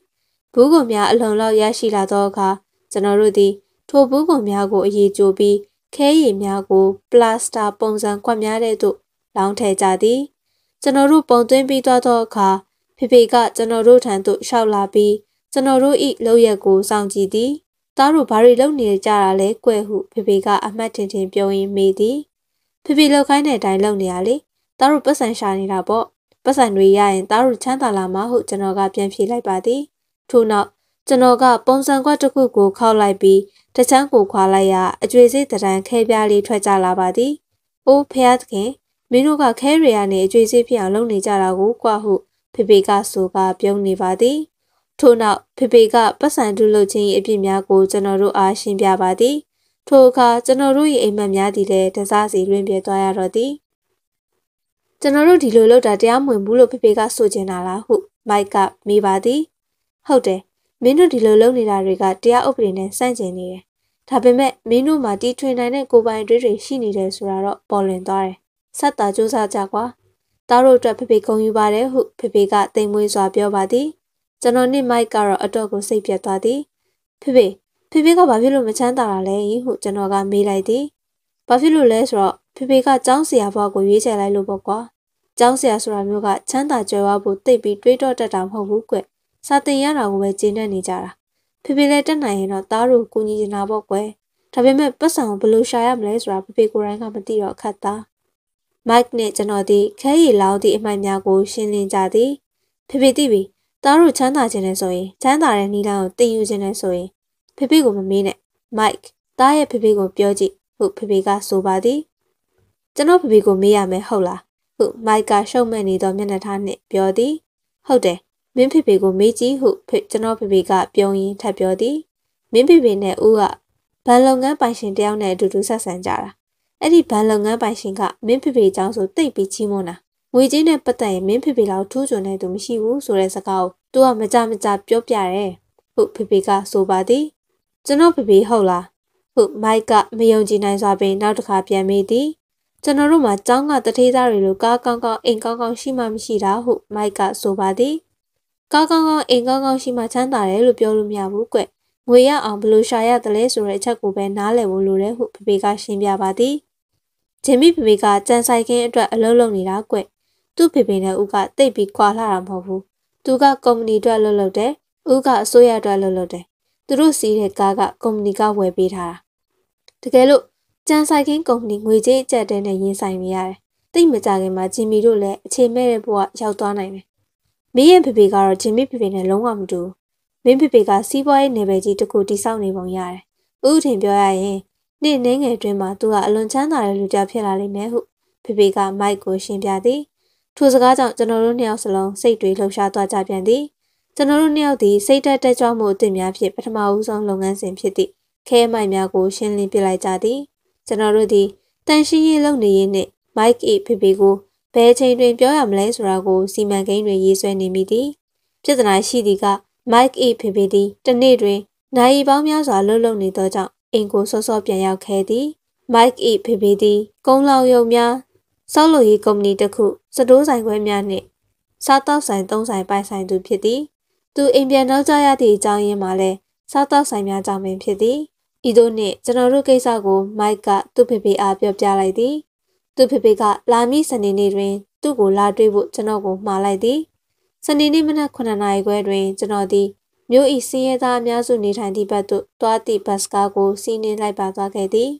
ဘူးကုန်များအလုံလောက်ရရှိလာသောအခါကျွန်တော်တို့သည်ထိုဘူးကုန်များကိုအရေးကြိုးပြီးခဲရည်များကိုပလတ်စတာပုံစံကွက်များတဲ့သို့လောင်းထည့်ကြသည်ကျွန်တော်တို့ပုံသွင်းပြီးသွားသောအခါဖေဖေကကျွန်တော်တို့ထံသို့ရှောက်လာပြီးကျွန်တော်တို့၏လုပ်ရက်ကိုစောင့်ကြည့်သည်သားတို့ဘာတွေလုပ်နေကြတာလဲကွဲ့ဟုဖေဖေကအမှတ်ထင်ထင်ပြောရင်းမေးသည်ဖေဖေလောက်ခိုင်းတဲ့အတိုင်းလုပ်နေရလေသားတို့ပတ်စံရှာနေတာပေါ့ပတ်စံတွေရရင်သားတို့ချမ်းသာလာမှာဟုကျွန်တော်ကပြန်ဖြေလိုက်ပါသည်ထို့နောက်ကျွန်တော်ကပုံစံကွက်တစ်ခုကိုခောက်လိုက်ပြီးတချမ်းကိုခွာလိုက်ရာအကျွေစိတ်တရံခဲပြားလေးထွက်ကြလာပါသည်။အိုးဖျားသခင်မင်းတို့ကခဲတွေကနေအကျွေစိတ်ဖြစ်အောင်လုပ်နေကြတာကိုကွာဟုဖေဖေကဆိုကပြုံးနေပါသည်။ထို့နောက်ဖေဖေကပတ်စံတူလုပ်ခြင်း၏အပြစ်များကိုကျွန်တော်တို့အားရှင်းပြပါသည်။ထိုအခါကျွန်တော်တို့၏အိမ်မက်များသည်လည်းတစားစီလွင်ပြေသွားရတော့သည်။ကျွန်တော်တို့ဒီလိုလုပ်တာတရားမဝင်ဘူးလို့ဖေဖေကဆိုချင်တာလားဟုမိုက်ကမေးပါသည်။ဟုတ်တယ်မင်းတို့ဒီလိုလုပ်နေတာတွေကတရားဥပဒေနဲ့ဆန့်ကျင်နေတယ်။ဒါပေမဲ့မင်းတို့မှာတီထွင်နိုင်တဲ့ကိုယ်ပိုင်တွေရှိနေတယ်ဆိုတာတော့ပေါ်လွင်သွားတယ်။ဆက်တာစူးစမ်းကြကွာ။သားတို့အတွက်ဖေဖေဂုဏ်ယူပါတယ်ဟုဖေဖေကတိမ်မွေးစွာပြောပါသည်။ကျွန်တော်နဲ့မိုက်ကတော့အတော့ကိုစိတ်ပြတ်သွားသည်။ဖေဖေကဘာဖြစ်လို့မချမ်းသာတာလဲဟုကျွန်တော်ကမေးလိုက်သည်။ဘာဖြစ်လို့လဲဆိုတော့ဖေဖေကကျောင်းဆရာဘွားကိုရွေးချယ်လိုက်လို့ပေါ့ကွာ။ကျောင်းဆရာဆိုတာမျိုးကချမ်းသာကြွယ်ဝဖို့သိပ်ပြီးတွေးတောတတ်တာမဟုတ်ဘူးကွ။စာတင်ရတာကိုပဲကျင်းနေကြတာဖေဖေလည်းတက်နိုင်ရင်တော့သားတို့ကူညီနေတာပေါ့ကွယ်ဒါပေမဲ့ပတ်စံကိုဘယ်လိုရှာရမလဲဆိုတာဖေဖေကိုယ်တိုင်ကမသိတော့ခက်သားမိုက်နဲ့ကျွန်တော်ဒီခဲရည်လောင်းသည့်အမိုက်များကိုရှင်းလင်းကြသည်ဖေဖေသိပြီသားတို့ချမ်းသာခြင်းနဲ့ဆိုရင်ချမ်းသာတဲ့နီးလန်းကိုတင်ယူခြင်းနဲ့ဆိုရင်ဖေဖေကိုမမေးနဲ့မိုက်သားရဲ့ဖေဖေကိုပြောကြည့်ဟုဖေဖေကဆိုပါသည်ကျွန်တော်ဖေဖေကိုမေးရမယ်ဟုတ်လားဟုမိုက်ကရှုံ့မဲ့နေသောမျက်နှာထားနှင့်ပြောသည်ဟုတ်တယ်မင်းဖေဖေကိုမေးကြည့်ဟုကျွန်တော်ဖေဖေကပြောရင်းထပ်ပြောသည်မင်းဖေဖေနဲ့ဦးကဘဏ်လုပ်ငန်းပိုင်ရှင်တယောက်နဲ့အတူတူဆက်ဆံကြတာအဲ့ဒီဘဏ်လုပ်ငန်းပိုင်ရှင်ကမင်းဖေဖေအကြောင်းဆိုတိတ်ပြီးချီးမွမ်းတာငွေကြေးနဲ့ပတ်သက်ရင်မင်းဖေဖေလောက်ထူးချွန်တဲ့သူမရှိဘူးဆိုတဲ့စကားကိုသူကမကြပြောပြတယ်ဟုဖေဖေကဆိုပါသည်ကျွန်တော်ဖေဖေဟုတ်လားဟုမိုက်ကမယုံကြည်နိုင်စွာပင်နောက်တစ်ခါပြန်မေးသည်ကျွန်တော်တို့မှာကျောင်းကတထေးသားတွေလိုကားကောင်းကောင်းအိမ်ကောင်းကောင်းရှိမှမရှိတာဟုမိုက်ကဆိုပါသည်ကောင်းကောင်းအိမ်ကောင်းကောင်းရှိမှချမ်းသာတယ်လို့ပြောလို့မရဘူးကွ။ငွေရအောင်ဘလို့ရှာရတယ်လဲဆိုတဲ့အချက်ကိုပဲနားလည်ဖို့လိုတယ်ဟုဖေဖေကရှင်းပြပါသည်။ဂျင်မီဖေဖေကကြံဆိုင်ခင်းအတွက်အလုပ်လုပ်နေတာကွ။သူ့ဖေဖေနဲ့ဦးကတိတ်ပြီးကွာလာတာမဟုတ်ဘူး။သူကကုမ္ပဏီအတွက်လုပ်တယ်။ဦးကအစိုးရအတွက်လုပ်တယ်။သူတို့စီးတဲ့ကားကကုမ္ပဏီကဝယ်ပေးထားတာ။တကယ်လို့ကြံဆိုင်ခင်းကုမ္ပဏီငွေကြေးအကျပ်တဲနဲ့ရင်ဆိုင်နေရတယ်။တိတ်မကြခင်မှာဂျင်မီတို့လည်းအခြေမဲ့တဲ့ဘဝရောက်သွားနိုင်တယ်မင်းရဲ့ဖေဖေကတော့ဂျင်မီဖေဖေနဲ့လုံးဝမတူမင်းဖေဖေကစီးပွားရေးနယ်ပယ်ကြီးတစ်ခုတိစောက်နေပုံရတယ်။ဥထင်ပြောရရင်နေ့နှင်းငယ်တွင်မှသူကအလွန်ချမ်းသာတဲ့လူတစ်ယောက်ဖြစ်လာလိမ့်မယ်ဟုဖေဖေကမိုက်ကိုရှင်းပြသည်။ထိုစကားကြောင့်ကျွန်တော်တို့နှစ်ယောက်စလုံးစိတ်တွေလှုပ်ရှားသွားကြပြန်သည်။ကျွန်တော်တို့နှစ်ယောက်သည်စိတ်တက်ကြွမှုအသစ်များဖြင့်ပထမဦးဆုံးလုပ်ငန်းစဉ်ဖြစ်သည့်ခဲမိုက်များကိုရှင်းလင်းပြလိုက်ကြသည်။ကျွန်တော်တို့သည်တန်ရှင်းရေးလုပ်နေရင်းနှင့်မိုက်၏ဖေဖေကိုဘယ်ချိန်တွင်ပြောရမလဲဆိုတာကိုစီမံကိန်းတွေရေးဆွဲနေမိသည်ပြဿနာရှိသည်ကမိုက်၏ဖေဖေသည်တနေ့တွင်နိုင်ပေါင်းများစွာလှုပ်နေသောကြောင့်အိမ်ကိုစောစောပြန်ရောက်ခဲ့သည်မိုက်၏ဖေဖေသည်ကုန်းလောင်ရုံများစောက်လုပ်ရေးကုမ္ပဏီတစ်ခုစတိုးဆိုင်ခွဲများနှင့်စားတောက်ဆိုင်သုံးဆိုင်ပိုင်ဆိုင်သူဖြစ်သည်သူအိမ်ပြန်နောက်ကျရသည့်အကြောင်းရင်းမှာလည်းစားတောက်ဆိုင်များကြောင့်ပင်ဖြစ်သည်ဤသို့နှင့်ကျွန်တော်တို့ကိစ္စကိုမိုက်ကသူ့ဖေဖေအားပြောပြလိုက်သည်သူဖေဖေကလာမည့်စနေနေ့တွင်သူ့ကိုလာတွေ့ဖို့ကျွန်တော်ကိုမှာလိုက်သည်စနေနေ့မနက်9 နာရီခွဲတွင်ကျွန်တော်သည်မြို့၏စင်းရဲသားအများစုနေထိုင်သည့်ဘက်သို့တွားသည့်ဘတ်စကားကိုစီးနှင်းလိုက်ပါသွားခဲ့သည်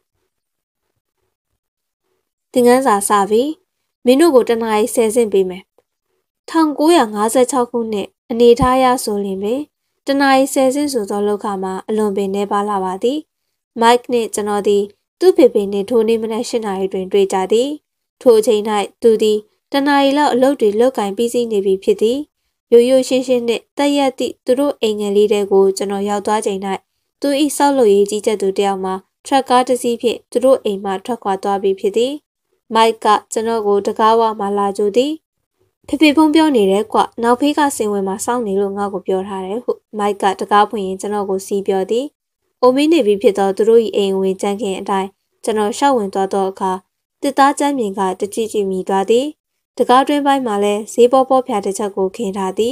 သင်ခန်းစာစပြီးမင်းတို့ကိုတနအီ10ဆင့်ပေးမယ်1956ခုနှစ်အနေထားအရဆိုရင်ပင်တနအီ10ဆင့်ဆိုသောလောက်ခမှာအလွန်ပင်နှဲပါလာပါသည်မိုက်နှင့်ကျွန်တော်သည်သူ့ဖေဖေနှင့်ထိုနေ့မနက်8 နာရီတွင်တွေ့ကြသည်ထိုအချိန်၌သူသည်တနာရီလောက်အလုပ်တွေလုပ်ကင်ပြီးစီးနေပြီဖြစ်သည်ရိုးရိုးရှင်းရှင်းနှင့်တက်ရက်သည့်သူတို့အိမ်ငယ်လေးတွေကိုကျွန်တော်ရောက်သွားချိန်၌သူ၏စောက်လုပ်ရေးကြီးကြပ်သူတယောက်မှထရက်ကားတစ်စီးဖြင့်သူတို့အိမ်မှထွက်ခွာသွားပြီဖြစ်သည်မိုက်ကကျွန်တော်ကိုတကားဝမှလာကြိုသည်ဖေဖေဖုံးပြောနေတယ်ကွနောက်ဖေးကစင်ဝင်မှာစောင့်နေလို့ငါ့ကိုပြောထားတယ်ဟုမိုက်ကတကားဖွင့်ရင်ကျွန်တော်ကိုစီးပြောသည်အိုမင်းနေပြီဖြစ်သောသူတို့၏အိမ်ဝင်ကြမ်းခင်အတိုင်းကျွန်တော်ရှောက်ဝင်သွားသောအခါတစ်သားကျမ်းမြင်ကတကြည်ကြည်မိသွားသည်တကားတွင်းပိုင်းမှာလည်းဈေးပေါ်ပေါ်ဖြာတစ်ချက်ကိုခင်းထားသည်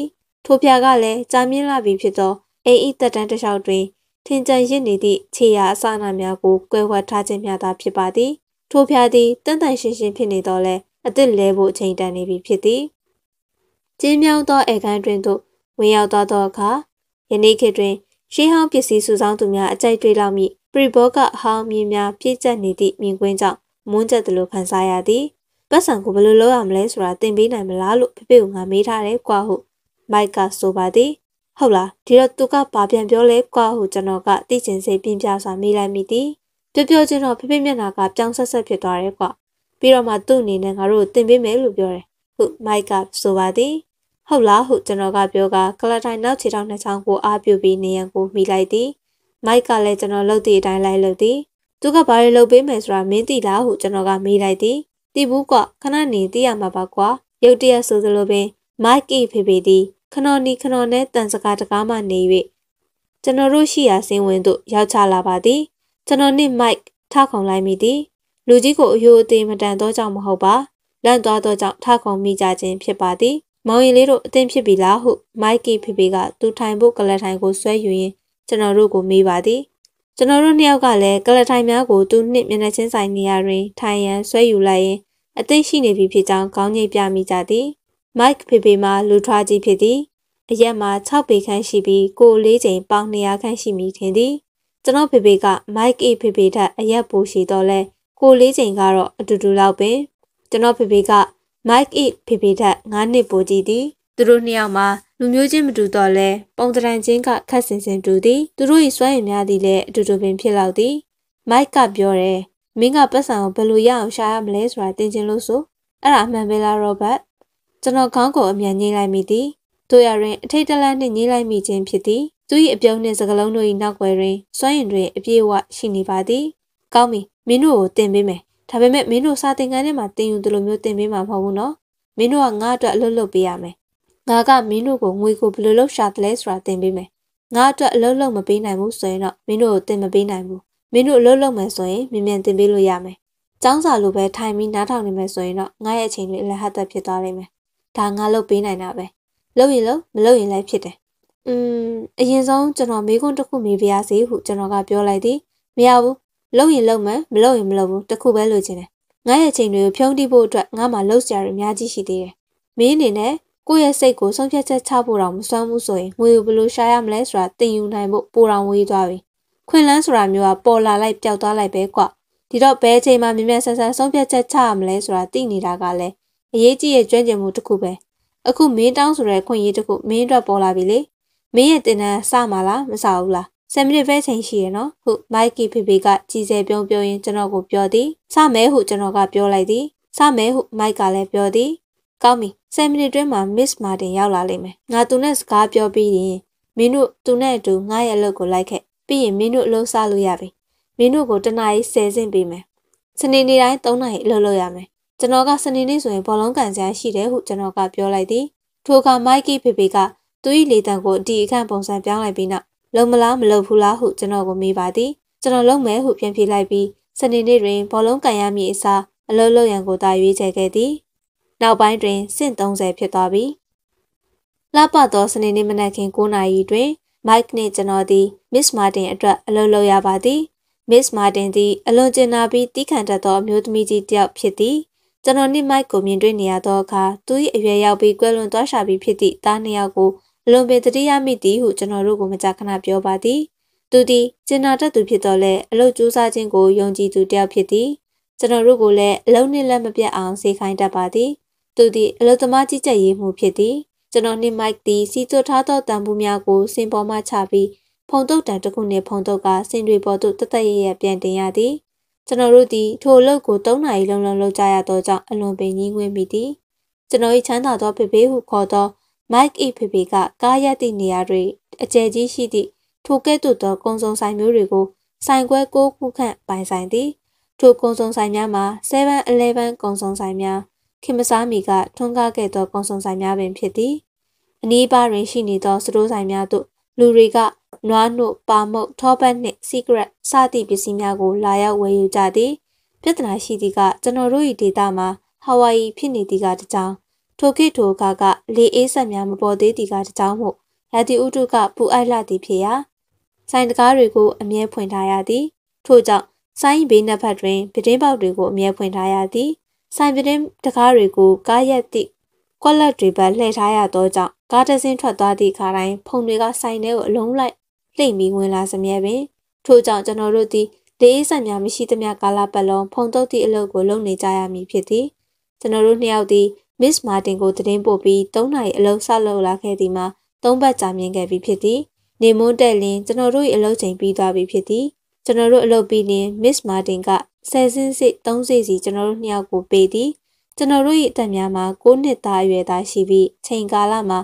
ထိုဖျာကလည်းကြာမြင့်လာပြီဖြစ်သောအိမ်ဤတက်တန်းတစ်လျှောက်တွင်ထင်ကြံရစ်နေသည့်ခြေရာအစအနများကိုကွဲဝှက်ထားခြင်းများသာဖြစ်ပါသည်ထိုဖျာသည်တန်တန်ရှင်းရှင်းဖြစ်နေတော့လဲအသစ်လဲဖို့အချိန်တန်နေပြီဖြစ်သည်ကျင်းမြောင်းသောဧကန်တွင်သို့ဝင်ရောက်သွားသောအခါယနေ့ခေတ်တွင်ရှေးဟောင်းပစ္စည်းစုဆောင်းသူများအကြိုက်တွေးလောက်မိပရိဘောကအဟောင်းမြင်များပြည့်ကျက်နေသည့်မြင်ကွင်းကြောင့်မွန်းကျက်သလိုခံစားရသည်ပတ်စံကိုဘယ်လိုလုပ်ရမလဲဆိုတာသင်ပေးနိုင်မလားလို့ဖေဖေကငါမေးထားတယ်ကွာဟုမိုက်ကဆိုပါသည်ဟုတ်လားဒီတော့သူကဘာပြန်ပြောလဲကွာဟုကျွန်တော်ကသိချင်စိတ်ပြင်းပြစွာမေးလိုက်မိသည်ပြောချင်းတော့ဖေဖေမျက်နှာကပြောင်းဆက်ဆက်ဖြစ်သွားတယ်ကွာပြီးတော့မှသူ့အနေနဲ့ငါတို့သင်ပေးမယ်လို့ပြောတယ်ဟုမိုက်ကဆိုပါသည်ဟုတ်လားဟုကျွန်တော်ကပြောကကလထိုင်နောက်ခြေထောက်နှစ်ချောင်းကိုအားပြုပြီးနေရန်ကိုမိလိုက်သည်မိုက်ကလည်းကျွန်တော်လှုပ်သည့်အတိုင်းလိုက်လှုပ်သည်သူကဘာတွေလှုပ်ပေးမယ်ဆိုတာမင်းသိလားဟုကျွန်တော်ကမေးလိုက်သည်သိဘူးကွခဏနေသိရမှာပါကွာရုတ်တရက်ဆိုသလိုပင်မိုက်ကဖေဖေသည်ခနော်နီခနော်နဲ့တန်စကားတကားမှနေ၍ကျွန်တော်တို့ရှိရာစင်းဝင်သို့ရောက်ချလာပါသည်ကျွန်တော်နှင့်မိုက်ထခုံလိုက်မိသည်လူကြီးကိုအယိုးအသေးမတန်သောကြောင့်မဟုတ်ပါလန့်သွားသောကြောင့်ထခုံမိကြခြင်းဖြစ်ပါသည်မောင်ရင်လေးတို့အသင်ဖြစ်ပြီလားဟုမိုက်ကဖေဖေကသူထိုင်ဖို့ကလထိုင်ကိုဆွဲယူရင်းကျွန်တော်တို့ကိုမေးပါသည်ကျွန်တော်တို့နှစ်ယောက်ကလည်းကလထိုင်များကိုသူနှင့်မျက်နှာချင်းဆိုင်နေရာတွင်ထိုင်ရန်ဆွဲယူလိုက်ရင်အသိရှိနေပြီဖြစ်ကြောင်းခေါင်းညိတ်ပြမိကြသည်မိုက်ဖေဖေမှာလူထွားကြီးဖြစ်သည်အရက်မှာ6ပေခန့်ရှိပြီးကို4ချိန်ပေါင်200ခန့်ရှိမိထင်သည်ကျွန်တော်ဖေဖေကမိုက်ဖေဖေထက်အရက်ပိုရှိတော့လဲကို4ချိန်ကတော့အတူတူလောက်ပင်ကျွန်တော်ဖေဖေကမိုက်ဖေဖေထက်9နှစ်ပိုကြီးသည်သူတို့နှစ်ယောက်မှာလူမျိုးချင်းမတူတော့လဲပုံတရံချင်းကခက်ဆင်ဆင်တူသည်သူတို့၏စွမ်းရည်များသည်လည်းအတူတူပင်ဖြစ်လောက်သည်မိုက်ကပြောတယ်မင်းကပတ်စံကိုဘယ်လိုရအောင်ရှာရမလဲဆိုတာသင်ချင်လို့ဆိုအဲ့ဒါအမှန်ပဲလားရောဘတ်ကျွန်တော်ခေါင်းကိုအမြန်ညှိလိုက်မိသည်တို့ရရင်အထိတ်တလန့်နှင့်ညှိလိုက်မိခြင်းဖြစ်သည်သူ၏အပြုံးနှင့်စကလုံးတို့၏နောက်ွယ်တွင်စွမ်းရည်တွင်အပြည့်အဝရှိနေပါသည်ကောင်းပြီမင်းတို့ကိုသင်ပေးမယ်ဒါပေမဲ့မင်းတို့စာသင်ခန်းထဲမှာသင်ယူသလိုမျိုးသင်ပေးမှာမဟုတ်ဘူးနော်မင်းတို့ကငါ့အတွက်အလုပ်လုပ်ပေးရမယ်ငါကမင်းတို့ကိုငွေကိုဘယ်လိုလုပ်ရှာသလဲဆိုတာသင်ပေးမယ်ငါအတွက်အလုပ်လုပ်မပေးနိုင်ဘူးဆိုရင်တော့မင်းတို့ကိုသင်မပေးနိုင်ဘူးမင်းတို့အလုပ်လုပ်မယ်ဆိုရင်မြင်မြန်သင်ပေးလို့ရမယ်ကျောင်းစာလိုပဲထိုင်ပြီးနားထောင်နေမယ်ဆိုရင်တော့ငါရဲ့အချိန်တွေအလဟတ်သက်ဖြစ်သွားလိမ့်မယ်ဒါငါလုပ်ပေးနိုင်တာပဲလုပ်ရင်လုပ်မလုပ်ရင်လည်းဖြစ်တယ်အရင်ဆုံးကျွန်တော်မိခွန်းတစ်ခုမေးပြရစီဟုကျွန်တော်ကပြောလိုက်သည်မရဘူးလုပ်ရင်လုပ်မယ်မလုပ်ရင်မလုပ်ဘူးတစ်ခုပဲလိုချင်တယ်ငါရဲ့အချိန်တွေကိုဖြုံးတိဖို့အတွက်ငါမှလုပ်စရာတွေအများကြီးရှိသေးတယ်မင်းအနေနဲ့ကိုယ့်ရဲ့စိတ်ကိုဆုံးဖြတ်ချက်ချဖို့တော့မစွမ်းဘူးဆိုရင်ငွေကိုဘယ်လိုရှာရမလဲဆိုတာသင်ယူနိုင်ဖို့ပိုတောင်ဝေးသွားပြီခွင့်လန်းဆိုတာမျိုးကပေါ်လာလိုက်ပျောက်သွားလိုက်ပဲကွဒီတော့ဘယ်အချိန်မှမြင်မြန်ဆန်ဆန်ဆုံးဖြတ်ချက်ချရမလဲဆိုတာသိနေတာကလည်းအရေးကြီးရဲ့ကျွမ်းကျင်မှုတစ်ခုပဲအခုမင်းတောင်းဆိုတဲ့ခွင့်ရေးတစ်ခုမင်းအတွက်ပေါ်လာပြီလေမင်းရဲ့တင်တန်းစမှာလားမစဘူးလား10မိနစ်ပဲချိန်ရှိရနော်ဟုမိုက်ကီဖေဖေကကြီးစဲပြုံးပြောရင်းကျွန်တော်ကိုပြောသည်စမယ်ဟုကျွန်တော်ကပြောလိုက်သည်စမယ်ဟုမိုက်ကလည်းပြောသည်ကောင်းပြီ10မိနစ်တွင်းမှာ Miss Martin ရောက်လာလိမ့်မယ်ငါသူနဲ့စကားပြောပြီးရင်မင်းတို့သူနဲ့အတူငါရဲ့အလုပ်ကိုလိုက်ခဲ့ပြီးရင်မင်းတို့အလုပ်စားလို့ရပြီမင်းတို့ကိုတနားရီ10ဆင့်ပေးမယ်စနေနေ့တိုင်း3နာရီအလုပ်လုပ်ရမယ်ကျွန်တော်ကစနေနေ့ဆိုရင်ဘောလုံးကန်စရာရှိတယ်ဟုကျွန်တော်ကပြောလိုက်သည်ထိုအခါမိုက်ကီဖေဖေကသူ၏လေတံကိုအတီအခန့်ပုံစံပြောင်းလိုက်ပြီးနောက်လုံမလားမလုံဘူးလားဟုကျွန်တော်ကိုမေးပါသည်ကျွန်တော်လုံမယ်ဟုပြန်ဖြေလိုက်ပြီးစနေနေ့တွင်ဘောလုံးကန်ရမည့်အစားအလုပ်လုပ်ရန်ကိုသာရွေးချယ်ခဲ့သည်နောက်ပိုင်းတွင်စင့်30ဖြစ်သွားပြီလှပသောစနေနေ့မနက်ခင်း9နာရီတွင်မိုက်နှင့်ကျွန်တော်သည် Miss Martin အတွက်အလုပ်လုပ်ရပါသည် Miss Martin သည်အလွန်ကျင်နာပြီးတီးခံတတ်သောအမျိုးသမီးကြီးတစ်ယောက်ဖြစ်သည်ကျွန်တော်နှင့်မိုက်ကိုမြင်တွေ့နေရသောအခါသူ၏အရွယ်ရောက်ပြီးကွယ်လွန်သွားရှာပြီးဖြစ်သည့်သားနှစ်ယောက်ကိုအလွန်ပင်တတိယမိသည်ဟုကျွန်တော်တို့ကိုမကြာခဏပြောပါသည်သူသည်ကျင်နာတတ်သူဖြစ်တော်လဲအလုပ်ကြိုးစားခြင်းကိုယုံကြည်သူတစ်ယောက်ဖြစ်သည်ကျွန်တော်တို့ကိုလည်းအလုံးနှင့်လက်မပြတ်အောင်စေခိုင်းတတ်ပါသည်သူသည်အလုပ်သမားကြီးကြပ်ရေးမှုဖြစ်သည်ကျွန်တော်နှင့်မိုက်သည်စီသွတ်ထားသောတံပူးများကိုစင်ပေါ်မှချပြီးဖုံတုတ်တံတစ်ခုနှင့်ဖုံတုတ်ကစင်တွေပေါ်သို့တသက်ရပြန်တင်ရသည်ကျွန်တော်တို့သည်ထိုအလုပ်ကို3နာရီလုံးလုံးလုပ်ကြရသောကြောင့်အလွန်ပင်ကြီးငွေ့မိသည်ကျွန်တော်၏ချမ်းသာသောဖေဖေဟုခေါ်သောမိုက်ဖေဖေကကားရက်သည့်နေရာတွင်အကျယ်ကြီးရှိသည့်ထိုကဲ့သို့သောကုံစုံဆိုင်မျိုးတွေကိုဆိုင်ခွဲ6ခုခန့်ပိုင်ဆိုင်သည်ထိုကုံစုံဆိုင်များမှာ7-11ကုံစုံဆိုင်များခင်မစားမီကထွန်းကားခဲ့သောကုံစုံဆိုင်များပင်ဖြစ်သည်အနီးပါးတွင်ရှိနေသောစတိုးဆိုင်များသို့လူတွေကနွားနို့ပါမုတ်ထောပတ်နှင့် secret စသည့်ပစ္စည်းများကိုလာရောက်ဝယ်ယူကြသည်ပြဿနာရှိသည်ကကျွန်တော်တို့၏ဒေတာမှာဟာဝိုင်ယီဖြစ်နေသည်ကတကြောင်ထိုခေတ်ထိုအခါကလေအေးဆက်များမပေါ်သေးသည်ကတကြောင်မို့ရာသီဥတုကပူအိုက်လာသည်ဖြစ်ရာဆိုင်တကားတွေကိုအမြဲဖွင့်ထားရသည်ထို့ကြောင့်ဆိုင်ဘေးနှစ်ဖက်တွင်ပြတင်းပေါက်တွေကိုအမြဲဖွင့်ထားရသည်ဆိုင်ပြတင်းတကားတွေကိုကားရက်သည့်ကွက်လက်တွေဘက်လှည့်ထားရသောကြောင့်ကားတစ်စင်းထွက်သွားသည့်အခါတိုင်းဖုန်တွေကဆိုင်ထဲကိုအလုံးလိုက်လှိမ့်ပြီးဝင်လာစမြဲပင်ထို့ကြောင့်ကျွန်တော်တို့သည်လေအေးဆက်များမရှိသမျှကာလပတ်လုံးဖုန်တုပ်သည့်အလုပ်ကိုလုပ်နေကြရမည်ဖြစ်သည်ကျွန်တော်တို့နှစ်ယောက်သည်မစ်မာတင်ကိုသတင်းပို့ပြီး3နာရီအလုပ်ဆက်လုပ်လာခဲ့သည်မှာ3ပတ်ကြာမြင့်ခဲ့ပြီဖြစ်သည်နေမွန်းတက်လင်းကျွန်တော်တို့၏အလုပ်ချိန်ပြီးသွားပြီဖြစ်သည်ကျွန်တော်တို့အလုပ်ပြီးလင်းမစ်မာတင်က10စင်းစစ်3စီစီကျွန်တော်တို့နှစ်ယောက်ကိုပေးသည်ကျွန်တော်တို့၏အသက်များမှာ9နှစ်သားအရွယ်သားရှိပြီးချိန်ကာလမှာ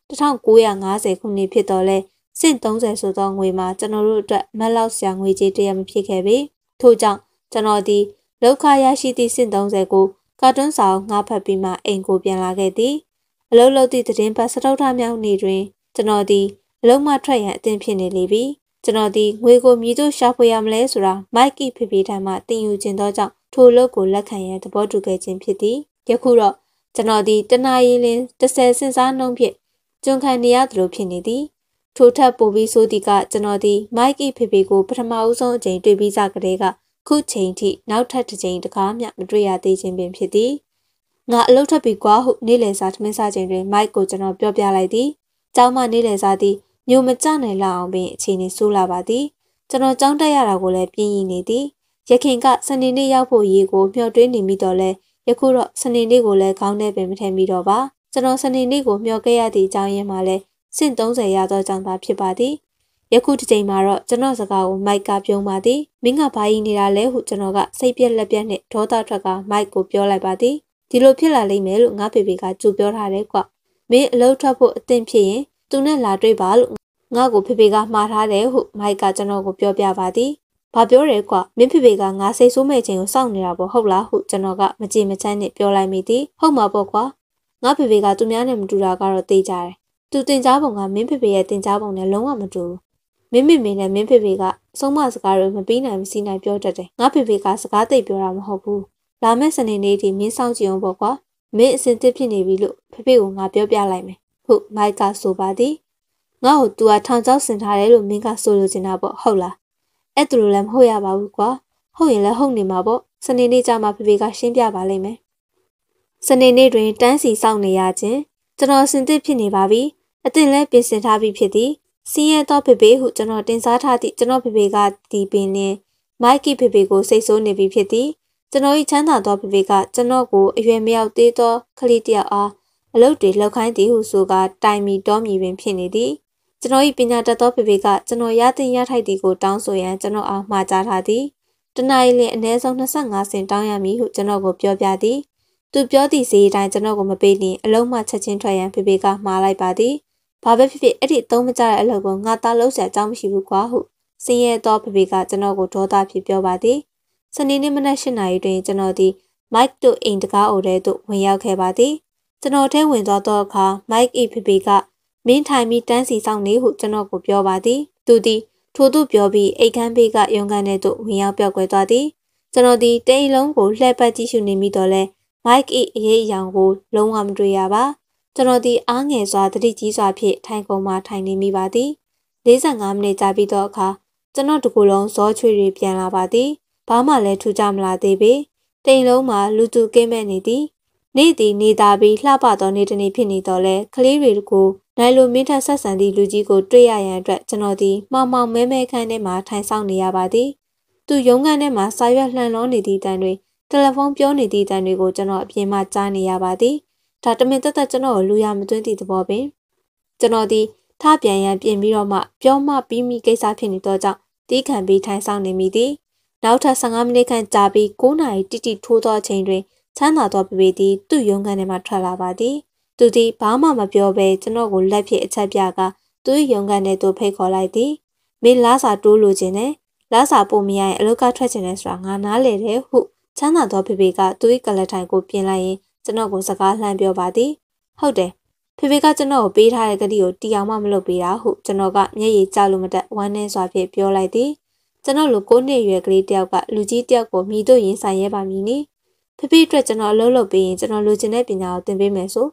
1950ခုနှစ်ဖြစ်တော်လဲစင့်30ဆိုသောငွေမှာကျွန်တော်တို့အတွက်မက်လောက်ဆရာငွေကြေးတရမဖြစ်ခဲ့ပေထို့ကြောင့်ကျွန်တော်သည်လောက်ခရရှိသည့်စင့်30ကိုကာတွန်းစာအုပ်ငှားဖတ်ပြီးမှအိမ်ကိုပြန်လာခဲ့သည်အလုပ်လုပ်သည့်သတင်းပတ်စတုထမြောက်နေ့တွင်ကျွန်တော်သည်အလုံးမထွက်ရန်အသင့်ဖြစ်နေလေပြီကျွန်တော်သည်ငွေကိုမြည်သို့ရှာဖွေရမလဲဆိုတာမိုက်ကီဖေဖေထံမှတင်ယူခြင်းသောကြောင့်ထိုလုပ်ကိုလက်ခံရန်သဘောတူခဲ့ခြင်းဖြစ်သည်ယခုတော့ကျွန်တော်သည်တနာရီလ10စင်စားနှုန်းဖြင့်ကျွန်းခံနေရသလိုဖြစ်နေသည်ထိုထပ်ပိုပြီးဆိုသည်ကကျွန်တော်သည်မိုက်ကီဖေဖေကိုပထမဦးဆုံးအကြိမ်တွေ့ပြီးစကတည်းကခုချိန်ထိနောက်ထပ်တစ်ကြိမ်တကားမျှမတွေ့ရသေးခြင်းပင်ဖြစ်သည်ငါအလုပ်ထပ်ပြီးကွာဟုနေ့လည်စာထမင်းစားချိန်တွင်မိုက်ကိုကျွန်တော်ပြောပြလိုက်သည်ကျောင်းမှနေ့လည်စာသည်မျိုးမကျနိုင်လောက်အောင်ပင်အခြေအနေဆိုးလာပါသည်ကျွန်တော်ကြောင်းတက်ရတာကိုလည်းပြင်းရည်နေသည်ရခင်ကစနေနေ့ရောက်ဖို့ရေကိုမျှော်တွေးနေမိတော့လဲယခုတော့စနေနေ့ကိုလည်းခေါင်းထဲပင်မထည့်မိတော့ပါကျွန်တော်စနေနေ့ကိုမျှော်ခဲ့ရသည့်အကြောင်းရင်းမှာလဲစင့်30ရသောကြောင့်သာဖြစ်ပါသည်ယခုတစ်ချိန်မှာတော့ကျွန်တော်စကားကိုမိုက်ကပြုံးပါသည်မင်းကဘာကြီးနေတာလဲဟုကျွန်တော်ကစိတ်ပြက်လက်ပြက်နဲ့ဒေါသထွက်ကမိုက်ကိုပြောလိုက်ပါသည်ဒီလိုဖြစ်လာလိမ့်မယ်လို့ငါဖေဖေကကြိုပြောထားတယ်ကွမင်းအလုပ်ထွက်ဖို့အသင့်ဖြစ်ရင်သူနဲ့လာတွေ့ပါလို့ငါ့ကိုဖေဖေကမှားထားတယ်ဟုမိုက်ကကျွန်တော်ကိုပြောပြပါသည်ဘာပြောရဲကွမင်းဖေဖေကငါစိတ်ဆိုးမဲ့ခြင်းကိုစောင့်နေတာပေါ့ဟုတ်လားဟုကျွန်တော်ကမကြည်မချမ်းနဲ့ပြောလိုက်မိသည်ဟုတ်မှာပေါ့ကွာငါဖေဖေကသူများနဲ့မတူတာကတော့သိကြတယ်သူတင် जा ပုံကမင်းဖေဖေရဲ့တင် जा ပုံနဲ့လုံးဝမတူဘူးမင်းမေနဲ့မင်းဖေဖေကဆုံးမစကားတွေမပြီးနိုင်မစီနိုင်ပြောတတ်တယ်ငါဖေဖေကစကားသိပ်ပြောတာမဟုတ်ဘူးလာမယ့်စနေနေ့ထိမင်းစောင့်ကြည့်အောင်ပေါ့ကွာမင်းအစင်သစ်ဖြစ်နေပြီလို့ဖေဖေကိုငါပြောပြလိုက်မယ်ဟုတ်မိုက်ကဆိုပါသည်ငါ့ကို तू ထောင်ချောက်ဆင်ထားတယ်လို့မင်းကဆိုလိုချင်တာပေါ့ဟုတ်လားအဲ့တူလည်းမဟုတ်ရပါဘူးကွာဟုတ်ရင်လည်းဟုတ်နေမှာပေါ့စနေနေ့ကျမှဖေဖေကရှင်းပြပါလိမ့်မယ်စနေနေ့တွင်တန်းစီစောင့်နေရခြင်းကျွန်တော်အစင်သစ်ဖြစ်နေပါပြီအသင်လည်းပြင်ဆင်ထားပြီးဖြစ်သည်စီးရဲသောဖေဖေဟုကျွန်တော်တင်စားထားသည့်ကျွန်တော်ဖေဖေကဒီပင်လင်းမိုက်ကီဖေဖေကိုစိတ်ဆိုးနေပြီဖြစ်သည်ကျွန်တော်၏ချမ်းသာသောဖေဖေကကျွန်တော်ကိုအရွယ်မရောက်သေးသောကလေးတစ်ယောက်အားအလုပ်တွေလုပ်ခိုင်းသည်ဟုဆိုကတိုင်မီတော်မီပင်ဖြစ်နေသည်ကျွန်တော်၏ပညာတတ်သောဖေဖေကကျွန်တော်ရသင့်ရထိုက်သည်ကိုတောင်းဆိုရန်ကျွန်တော်အားမှာကြားထားသည်တနအီလအနည်းဆုံး25စင်တောင်းရမည်ဟုကျွန်တော်ကိုပြောပြသည်သူပြောသည့်စီအတိုင်းကျွန်တော်ကိုမပေးရင်အလုံးမှချက်ချင်းထွက်ရန်ဖေဖေကမှားလိုက်ပါသည်ဘာပဲဖြစ်ဖြစ်အဲ့ဒီသုံးမကြတဲ့အလုပ်ကိုငါသားလုံးစရာအကြောင်းမရှိဘူးကွာဟုစင်ရဲသောဖေဖေကကျွန်တော်ကိုဒေါသဖြစ်ပြောပါသည်စနေနေ့မနက်8 နာရီတွင်ကျွန်တော်သည်မိုက်တို့အိမ်တကားအိုထဲသို့ဝင်ရောက်ခဲ့ပါသည်ကျွန်တော်ထဲဝင်သွားသောအခါမိုက်၏ဖေဖေကမင်းထိုင်ပြီးတန်းစီဆောင်နေဟုကျွန်တော်ကိုပြောပါသည်သူသည်ထိုသူပြောပြီးအိတ်ခမ်းဘေးကရုံကန်ထဲသို့ဝင်ရောက်ပြောက်ကွယ်သွားသည်ကျွန်တော်သည်တိမ်လုံးကိုလှည့်ပတ်ကြည့်ရှုနေမိတော့လဲမိုက်၏အရေးအယောင်ကိုလုံးဝမတွေ့ရပါကျွန်တော်သည်အားငယ်စွာတတိကြီးစွာဖြင့်ထိုင်ကုန်မှထိုင်နေမိပါသည်45မိနစ်ကြာပြီးသောအခါကျွန်တော်တကူလုံးဇောချွေတွေပြန်လာပါသည်ဘာမှလည်းထူးခြားမလာသေးပေတိမ်လုံးမှာလူသူကင်းမဲ့နေသည်နေ့သည်နေသားပြီးလှပသောနေ့တစ်နေ့ဖြစ်နေတော့လဲကလေးတွေကိုနိုင်လိုမင်းထက်ဆက်ဆံသည့်လူကြီးကိုတွေ့ရရန်အတွက်ကျွန်တော်သည်မှောင်မှောင်မဲမဲခန်းထဲမှာထိုင်ဆောင်နေရပါသည်သူရုံးခန်းထဲမှာစာရွက်လှန်လောနေသည့်တန်တွေတယ်လီဖုန်းပြောနေသည့်တန်တွေကိုကျွန်တော်အပြင်မှကြားနေရပါသည်ဒါတမင်သက်သက်ကျွန်တော်ကိုလူရမသွင်းသည့်သဘောပင်ကျွန်တော်သည်ထပြန်ရန်ပြင်ပြီးတော့မှပြောမှပြီးမိကိစ္စဖြစ်နေတော့ကြောင့်တီးခံပြီးထိုင်ဆောင်နေမိသည်နောက်ထပ်15မိနစ်ခန့်ကြာပြီး9နာရီတိတိထိုးသောအချိန်တွင်ချမ်းသာသောပေပေသည်သူ့ရုံးခန်းထဲမှထွက်လာပါသည်သူသည်ဘာမှမပြောဘဲကျွန်တော်ကိုလက်ဖြင့်အချက်ပြကသူ့ရုံးခန်းထဲသို့ဖိတ်ခေါ်လိုက်သည်မင်းလားစာတိုးလိုချင်တယ်လားစာပို့မရရင်အလုပ်ကထွက်ချင်တယ်ဆိုတာငါနားလေတယ်ဟုချမ်းသာသောပေပေကသူ့၏ကလထိုင်ကိုပြင်လိုက်ရင်ကျွန်တော်ကိုစကားလှမ်းပြောပါသည်ဟုတ်တယ်ဖေဖေကကျွန်တော်ကိုပေးထားတဲ့ကတိကိုတီအောင်မှမလုပ်ပေးတာဟုကျွန်တော်ကမျက်ရည်ကျလို့မတက်ဝမ်းနည်းစွာဖြင့်ပြောလိုက်သည်ကျွန်တော်လို9နှစ်အရွယ်ကလေးတယောက်ကလူကြီးတယောက်ကိုမိတို့ရင်ဆိုင်ရဲပါမည်နိဖေဖေအတွက်ကျွန်တော်အလုပ်လုပ်ပေးရင်ကျွန်တော်လိုချင်တဲ့ပညာကိုသင်ပေးမယ်ဆို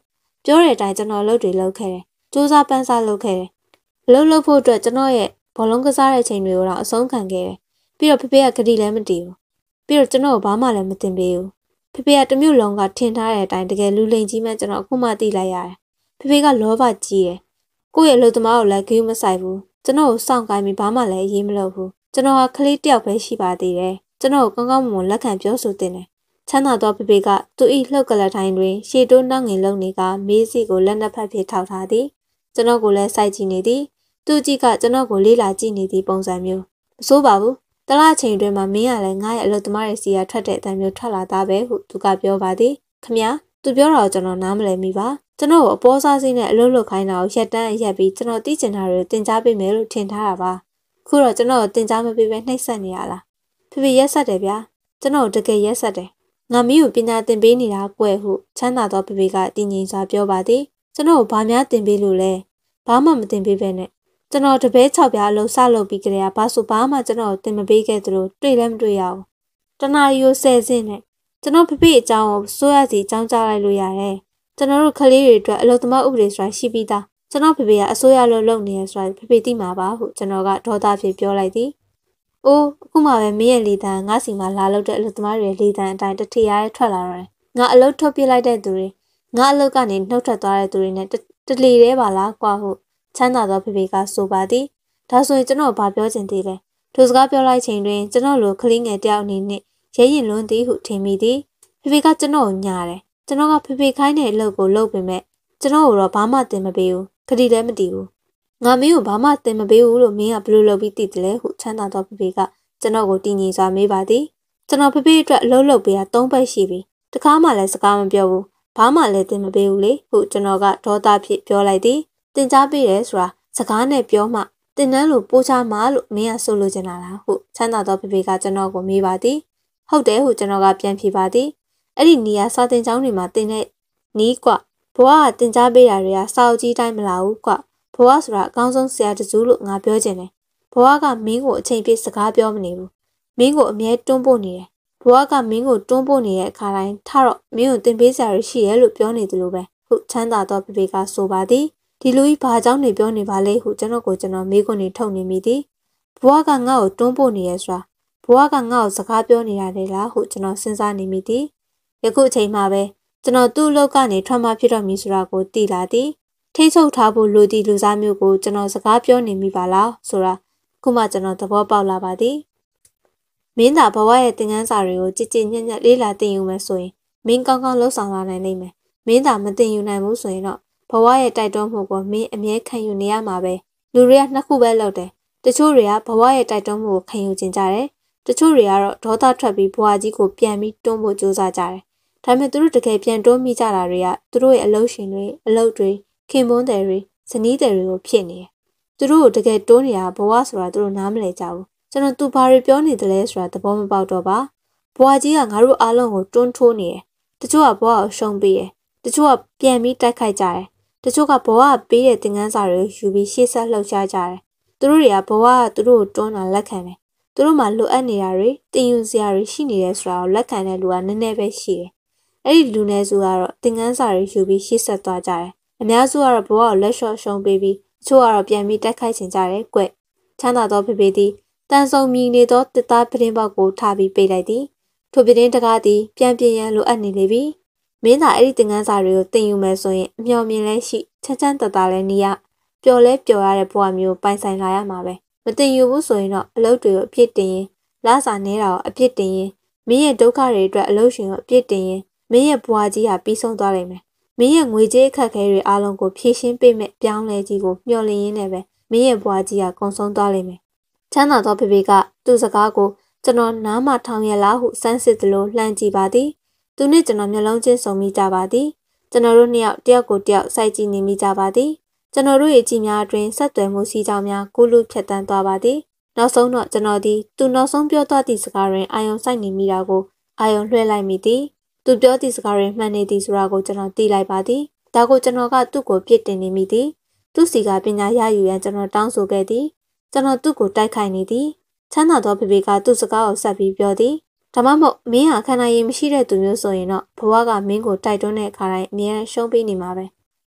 ပြောတဲ့အတိုင်းကျွန်တော်အလုပ်တွေလုပ်ခဲ့တယ်စူးစမ်းပန်းစားလုပ်ခဲ့တယ်အလုပ်လုပ်ဖို့အတွက်ကျွန်တော်ရဲ့ဘောလုံးကစားတဲ့ချိန်တွေကိုတော့အဆုံးခံခဲ့တယ်ပြီးတော့ဖေဖေကဂတိလည်းမတည်ဘူးပြီးတော့ကျွန်တော်ဘာမှလည်းမတင်ပေးဘူးဖေဖေကတမျိုးလုံးကထင်ထားတဲ့အတိုင်းတကယ်လူလိမ်ကြီးမှကျွန်တော်အခုမှသိလိုက်ရတယ်ဖေဖေကလောဘကြီးတယ်ကိုယ့်ရဲ့အလုပ်သမားကိုလည်းဂရုမစိုက်ဘူးကျွန်တော်ကိုစောင့်ကိုင်းပြီးဘာမှလည်းအရေးမလုပ်ဘူးကျွန်တော်ဟာကလေးတယောက်ပဲရှိပါသေးတယ်ကျွန်တော်ကိုကောင်းကောင်းမွန်မွန်လက်ခံပြောဆိုတင်တယ်ချမ်းသာသောဖေဖေကသူ၏လှုပ်ကလထိုင်တွင်ရှေ့တိုးနောက်ငင်လုံနေကမေးစီကိုလက်နက်ဖက်ဖြစ်ထောက်ထားသည်ကျွန်တော်ကိုလည်းစိုက်ကြည့်နေသည်သူကြီးကကျွန်တော်ကိုလေးလာကြည့်နေသည့်ပုံစံမျိုးမဆိုးပါဘူးတလားချိန်တွင်မှမင်းကလည်းငါ့ရဲ့အလုပ်သမားရဲ့စီကထွက်တဲ့အတန်မျိုးထွက်လာသားပဲဟုသူကပြောပါသည်ခမသူပြောတာကိုကျွန်တော်နားမလည်မိပါကျွန်တော်ကိုအပေါ်စားစိနဲ့အလုပ်လုပ်ခိုင်းတာကိုရက်တန်းရက်ပြီးကျွန်တော်သိချင်တာတွေကိုတင် जा ပေးမယ်လို့ထင်ထားတာပါခုတော့ကျွန်တော်ကိုတင် जा မပေးဘဲနှိပ်စက်နေရလားဖေဖေရက်ဆက်တယ်ဗျာကျွန်တော်တကယ်ရက်ဆက်တယ်ငါမီးကိုပညာသင်ပေးနေတာကွယ်ဟုချမ်းသာသောဖေဖေကတည်ငြိမ်စွာပြောပါသည်ကျွန်တော်ကိုဘာများသင်ပေးလို့လဲဘာမှမသင်ပေးပဲနဲ့ကျွန်တော်တပည့်6ပြားအလုပ်စလုပ်ပြီးကြတဲ့ဘာဆိုဘာမှကျွန်တော်ကိုသင်မပေးခဲ့သလိုတွေ့လည်းမတွေ့ရဘူးတနာရီကို10စင်းနဲ့ကျွန်တော်ဖေဖေအကြောင်းကိုစိုးရစီအကြောင်းကြားလိုက်လို့ရတယ်ကျွန်တော်တို့ကလေးတွေအတွက်အလုပ်သမားဥပဒေဆိုတာရှိပြီးသားကျွန်တော်ဖေဖေကအစိုးရလို့လုပ်နေရဆိုတာဖေဖေသိမှာပါဟုကျွန်တော်ကဒေါသဖြင့်ပြောလိုက်သည်။အိုးအခုမှပဲမင်းရဲ့လေတံငါစီမှာလာလို့တဲ့အလုပ်သမားတွေလေတံအတိုင်းတထရရဲထွက်လာတော့တယ်။ငါအလုပ်ထုတ်ပြလိုက်တဲ့သူတွေငါအလုပ်ကနေနှုတ်ထွက်သွားတဲ့သူတွေနဲ့တလီသေးပါလားကွာဟုချမ်းသာသောဖေဖေကဆိုပါသည်။ဒါဆိုရင်ကျွန်တော်ဘာပြောချင်သေးလဲ။ထိုစကားပြောလိုက်ချိန်တွင်ကျွန်တော်လိုကလေးငယ်တယောက်အနေနဲ့ရဲရင်လွန်းသည်ဟုထင်မိသည်။ဖေဖေကကျွန်တော်ကိုညာတယ်။ကျွန်တော်ကဖေဖေခိုင်းတဲ့အလုပ်ကိုလုပ်ပေမဲ့ကျွန်တော်ကိုတော့ဘာမှသင်မပေးဘူး။ခရီးလည်းမတည်ဘူး။ငါမင်းကိုဘာမှသင်မပေးဘူးလို့မင်းကဘယ်လိုလုပ်ပြီးသိတယ်လဲဟုချမ်းသာသောဖေဖေကကျွန်တော်ကိုတည်ငြိမ်စွာမေးပါသည်ကျွန်တော်ဖေဖေအတွက်အလုပ်လုပ်ပေးတာ3ပတ်ရှိပြီတခါမှလည်းစကားမပြောဘူးဘာမှလည်းသင်မပေးဘူးလေဟုကျွန်တော်ကဒေါသဖြင့်ပြောလိုက်သည်သင်ကြားပေးတယ်ဆိုတာစကားနဲ့ပြောမှသင်တန်းလို့ပို့ချမှလို့မင်းကဆိုလိုချင်တာလားဟုချမ်းသာသောဖေဖေကကျွန်တော်ကိုမေးပါသည်ဟုတ်တယ်ဟုကျွန်တော်ကပြန်ဖြေပါသည်အဲ့ဒီနေရာစာသင်ကျောင်းတွေမှာသင်တဲ့နီးကွဘွားကသင်ကြားပေးတာတွေကစာအုပ်ကြီးတိုင်းမလာဘူးကွဘွားဆိုတာအကောင်းဆုံးဆရာတစုလို့ငါပြောချင်တယ်ဘဝကမင်းကိုအချိန်ပြည့်စကားပြောမနေဘူးမင်းကိုအမြဲတွန်းပို့နေတယ်ဘဝကမင်းကိုတွန်းပို့နေတဲ့အခါတိုင်းထတော့မင်းကိုသင်ပေးစရာရှိရဲလို့ပြောနေတယ်လို့ပဲဟုချမ်းသာတော့ဖေဖေကဆိုပါသည်ဒီလူကြီးဘာကြောင့်နေပြောနေပါလဲဟုကျွန်တော်မေးခွန်းတွေထုတ်နေမိသည်ဘဝကငါ့ကိုတွန်းပို့နေရဲဆိုတာဘဝကငါ့ကိုစကားပြောနေရတယ်လားဟုကျွန်တော်စဉ်းစားနေမိသည်ယခုအချိန်မှာပဲကျွန်တော်သူ့အလုပ်ကနေထွက်မှဖြစ်တော့မည်ဆိုတာကိုသိလာသည်ထိချုပ်ထားဖို့လူတီလူစားမျိုးကိုကျွန်တော်စကားပြောနေမိပါလားဆိုတာခုမှကျွန်တော်သဘောပေါက်လာပါသည်မင်းသာဘဝရဲ့သင်ခန်းစာတွေကိုကြည်ကြည်ညက်ညက်လေးလာသင်ယူမယ်ဆိုရင်မင်းကောင်းကောင်းလှုပ်ဆောင်လာနိုင်လိမ့်မယ်မင်းသာမသင်ယူနိုင်ဘူးဆိုရင်တော့ဘဝရဲ့တိုက်တွန်းမှုကိုမင်းအမြဲခံယူနေရမှာပဲလူတွေကနှစ်ခုပဲလုပ်တယ်တချို့တွေကဘဝရဲ့တိုက်တွန်းမှုကိုခံယူခြင်းကြတယ်တချို့တွေကတော့ဒေါသထွက်ပြီးဘဝကြီးကိုပြန်ပြီးတွန်းဖို့ကြိုးစားကြတယ်ဒါပေမဲ့သူတို့တကယ်ပြန်တွန်းမိကြတာတွေကသူတို့ရဲ့အလုပ်ရှင်တွေအလုပ်တွေခင်ပွန်းတွေဇနီးတွေကိုဖြစ်နေတယ်သူတို့ကိုတကယ်တွန်းနေတာဘဝဆိုတာသူတို့နားမလည်ကြဘူးကျွန်တော်သူဘာတွေပြောနေတယ်လဲဆိုတာသဘောမပေါက်တော့ပါဘဝကြီးကငါတို့အားလုံးကိုတွန်းထိုးနေတယ်တချို့ကဘဝကိုရှုံးပေးတယ်တချို့ကပြန်ပြီးတိုက်ခိုက်ကြတယ်တချို့ကဘဝကပေးတဲ့သင်ခန်းစာတွေယူပြီးရှေ့ဆက်လှုပ်ရှားကြတယ်သူတို့တွေကဘဝကသူတို့ကိုတွန်းတာလက်ခံတယ်သူတို့မှလိုအပ်နေတာတွေတင်ယူစရာတွေရှိနေတယ်ဆိုတာကိုလက်ခံတဲ့လူကနည်းနည်းပဲရှိတယ်အဲ့ဒီလူနည်းစုကတော့သင်ခန်းစာတွေယူပြီးရှေ့ဆက်သွားကြတယ်အများစုကတော့ဘဝကိုလက်လျှော့ရှုံးပေးပြီးအချို့ကတော့ပြန်ပြီးတိုက်ခိုက်ချင်ကြတယ်ကွချမ်းသာသောဖေဖေသည်တန်ဆုံမြည်နေသောတစ်သားပတင်းပေါက်ကိုထားပြီးပေးလိုက်သည်ထိုပတင်းတကားသည်ပြန်ပြင်းရန်လိုအပ်နေလေပြီမင်းသာအဲ့ဒီသင်ခန်းစာတွေကိုသင်ယူမယ်ဆိုရင်အမျှော်မြင်လဲရှိချမ်းချမ်းသာသာလဲနေရပျော်လဲပျော်ရတဲ့ဘဝမျိုးပိုင်ဆိုင်လာရမှာပဲမသင်ယူဘူးဆိုရင်တော့အလုပ်တွေကိုအပြစ်တင်ရင်လစာနေတာကိုအပြစ်တင်ရင်မင်းရဲ့ဒုက္ခတွေအတွက်အလုပ်ရှင်ကိုအပြစ်တင်ရင်မင်းရဲ့ဘဝကြီးဟာပြီးဆုံးသွားလိမ့်မယ်မင်းရဲ့ငွေကြေးအခက်အခဲတွေအားလုံးကိုဖြည့်ရှင်းပေးမဲ့ပြောင်းလဲကြီးကိုမျှော်လင့်ရင်းနဲ့ပဲမင်းရဲ့ဘဝကြီးဟာကုန်ဆုံးသွားလိမ့်မယ်ချမ်းသာသောဖေဖေကသူ့စကားကိုကျွန်တော်နားမထောင်ရလားဟုစမ်းစစ်သလိုလှမ်းကြည့်ပါသည်သူနှင့်ကျွန်တော်မျက်လုံးချင်းစုံမိကြပါသည်ကျွန်တော်တို့နှစ်ယောက်တယောက်ကိုတယောက်စိုက်ကြည့်နေမိကြပါသည်ကျွန်တော်တို့ရဲ့ကြည်များအတွင်းဆက်သွယ်မှုစီးကြောင်းများကိုလူဖြတ်တန်းသွားပါသည်နောက်ဆုံးတော့ကျွန်တော်ဒီသူနောက်ဆုံးပြောသွားသည့်စကားတွင်အာယုံစိုက်နေမိတာကိုအာယုံလွှဲလိုက်မိသည်သူပြောသည့်စကားတွင်မှန်နေသည်ဆိုတာကိုကျွန်တော်သိလိုက်ပါသည်ဒါကိုကျွန်တော်ကသူ့ကိုပြစ်တင်နေမိသည်သူ့စီကပညာရယူရန်ကျွန်တော်တောင်းဆိုခဲ့သည်ကျွန်တော်သူ့ကိုတိုက်ခိုက်နေသည်ချမ်းသာသောဖေဖေကသူ့စကားကိုဆက်ပြီးပြောသည်ဒါမှမဟုတ်မင်းဟာခန္ဓာရည်မရှိတဲ့သူမျိုးဆိုရင်တော့ဘဝကမင်းကိုတိုက်တွန်းတဲ့အခါတိုင်းအမြဲရှုံးပေးနေမှာပဲ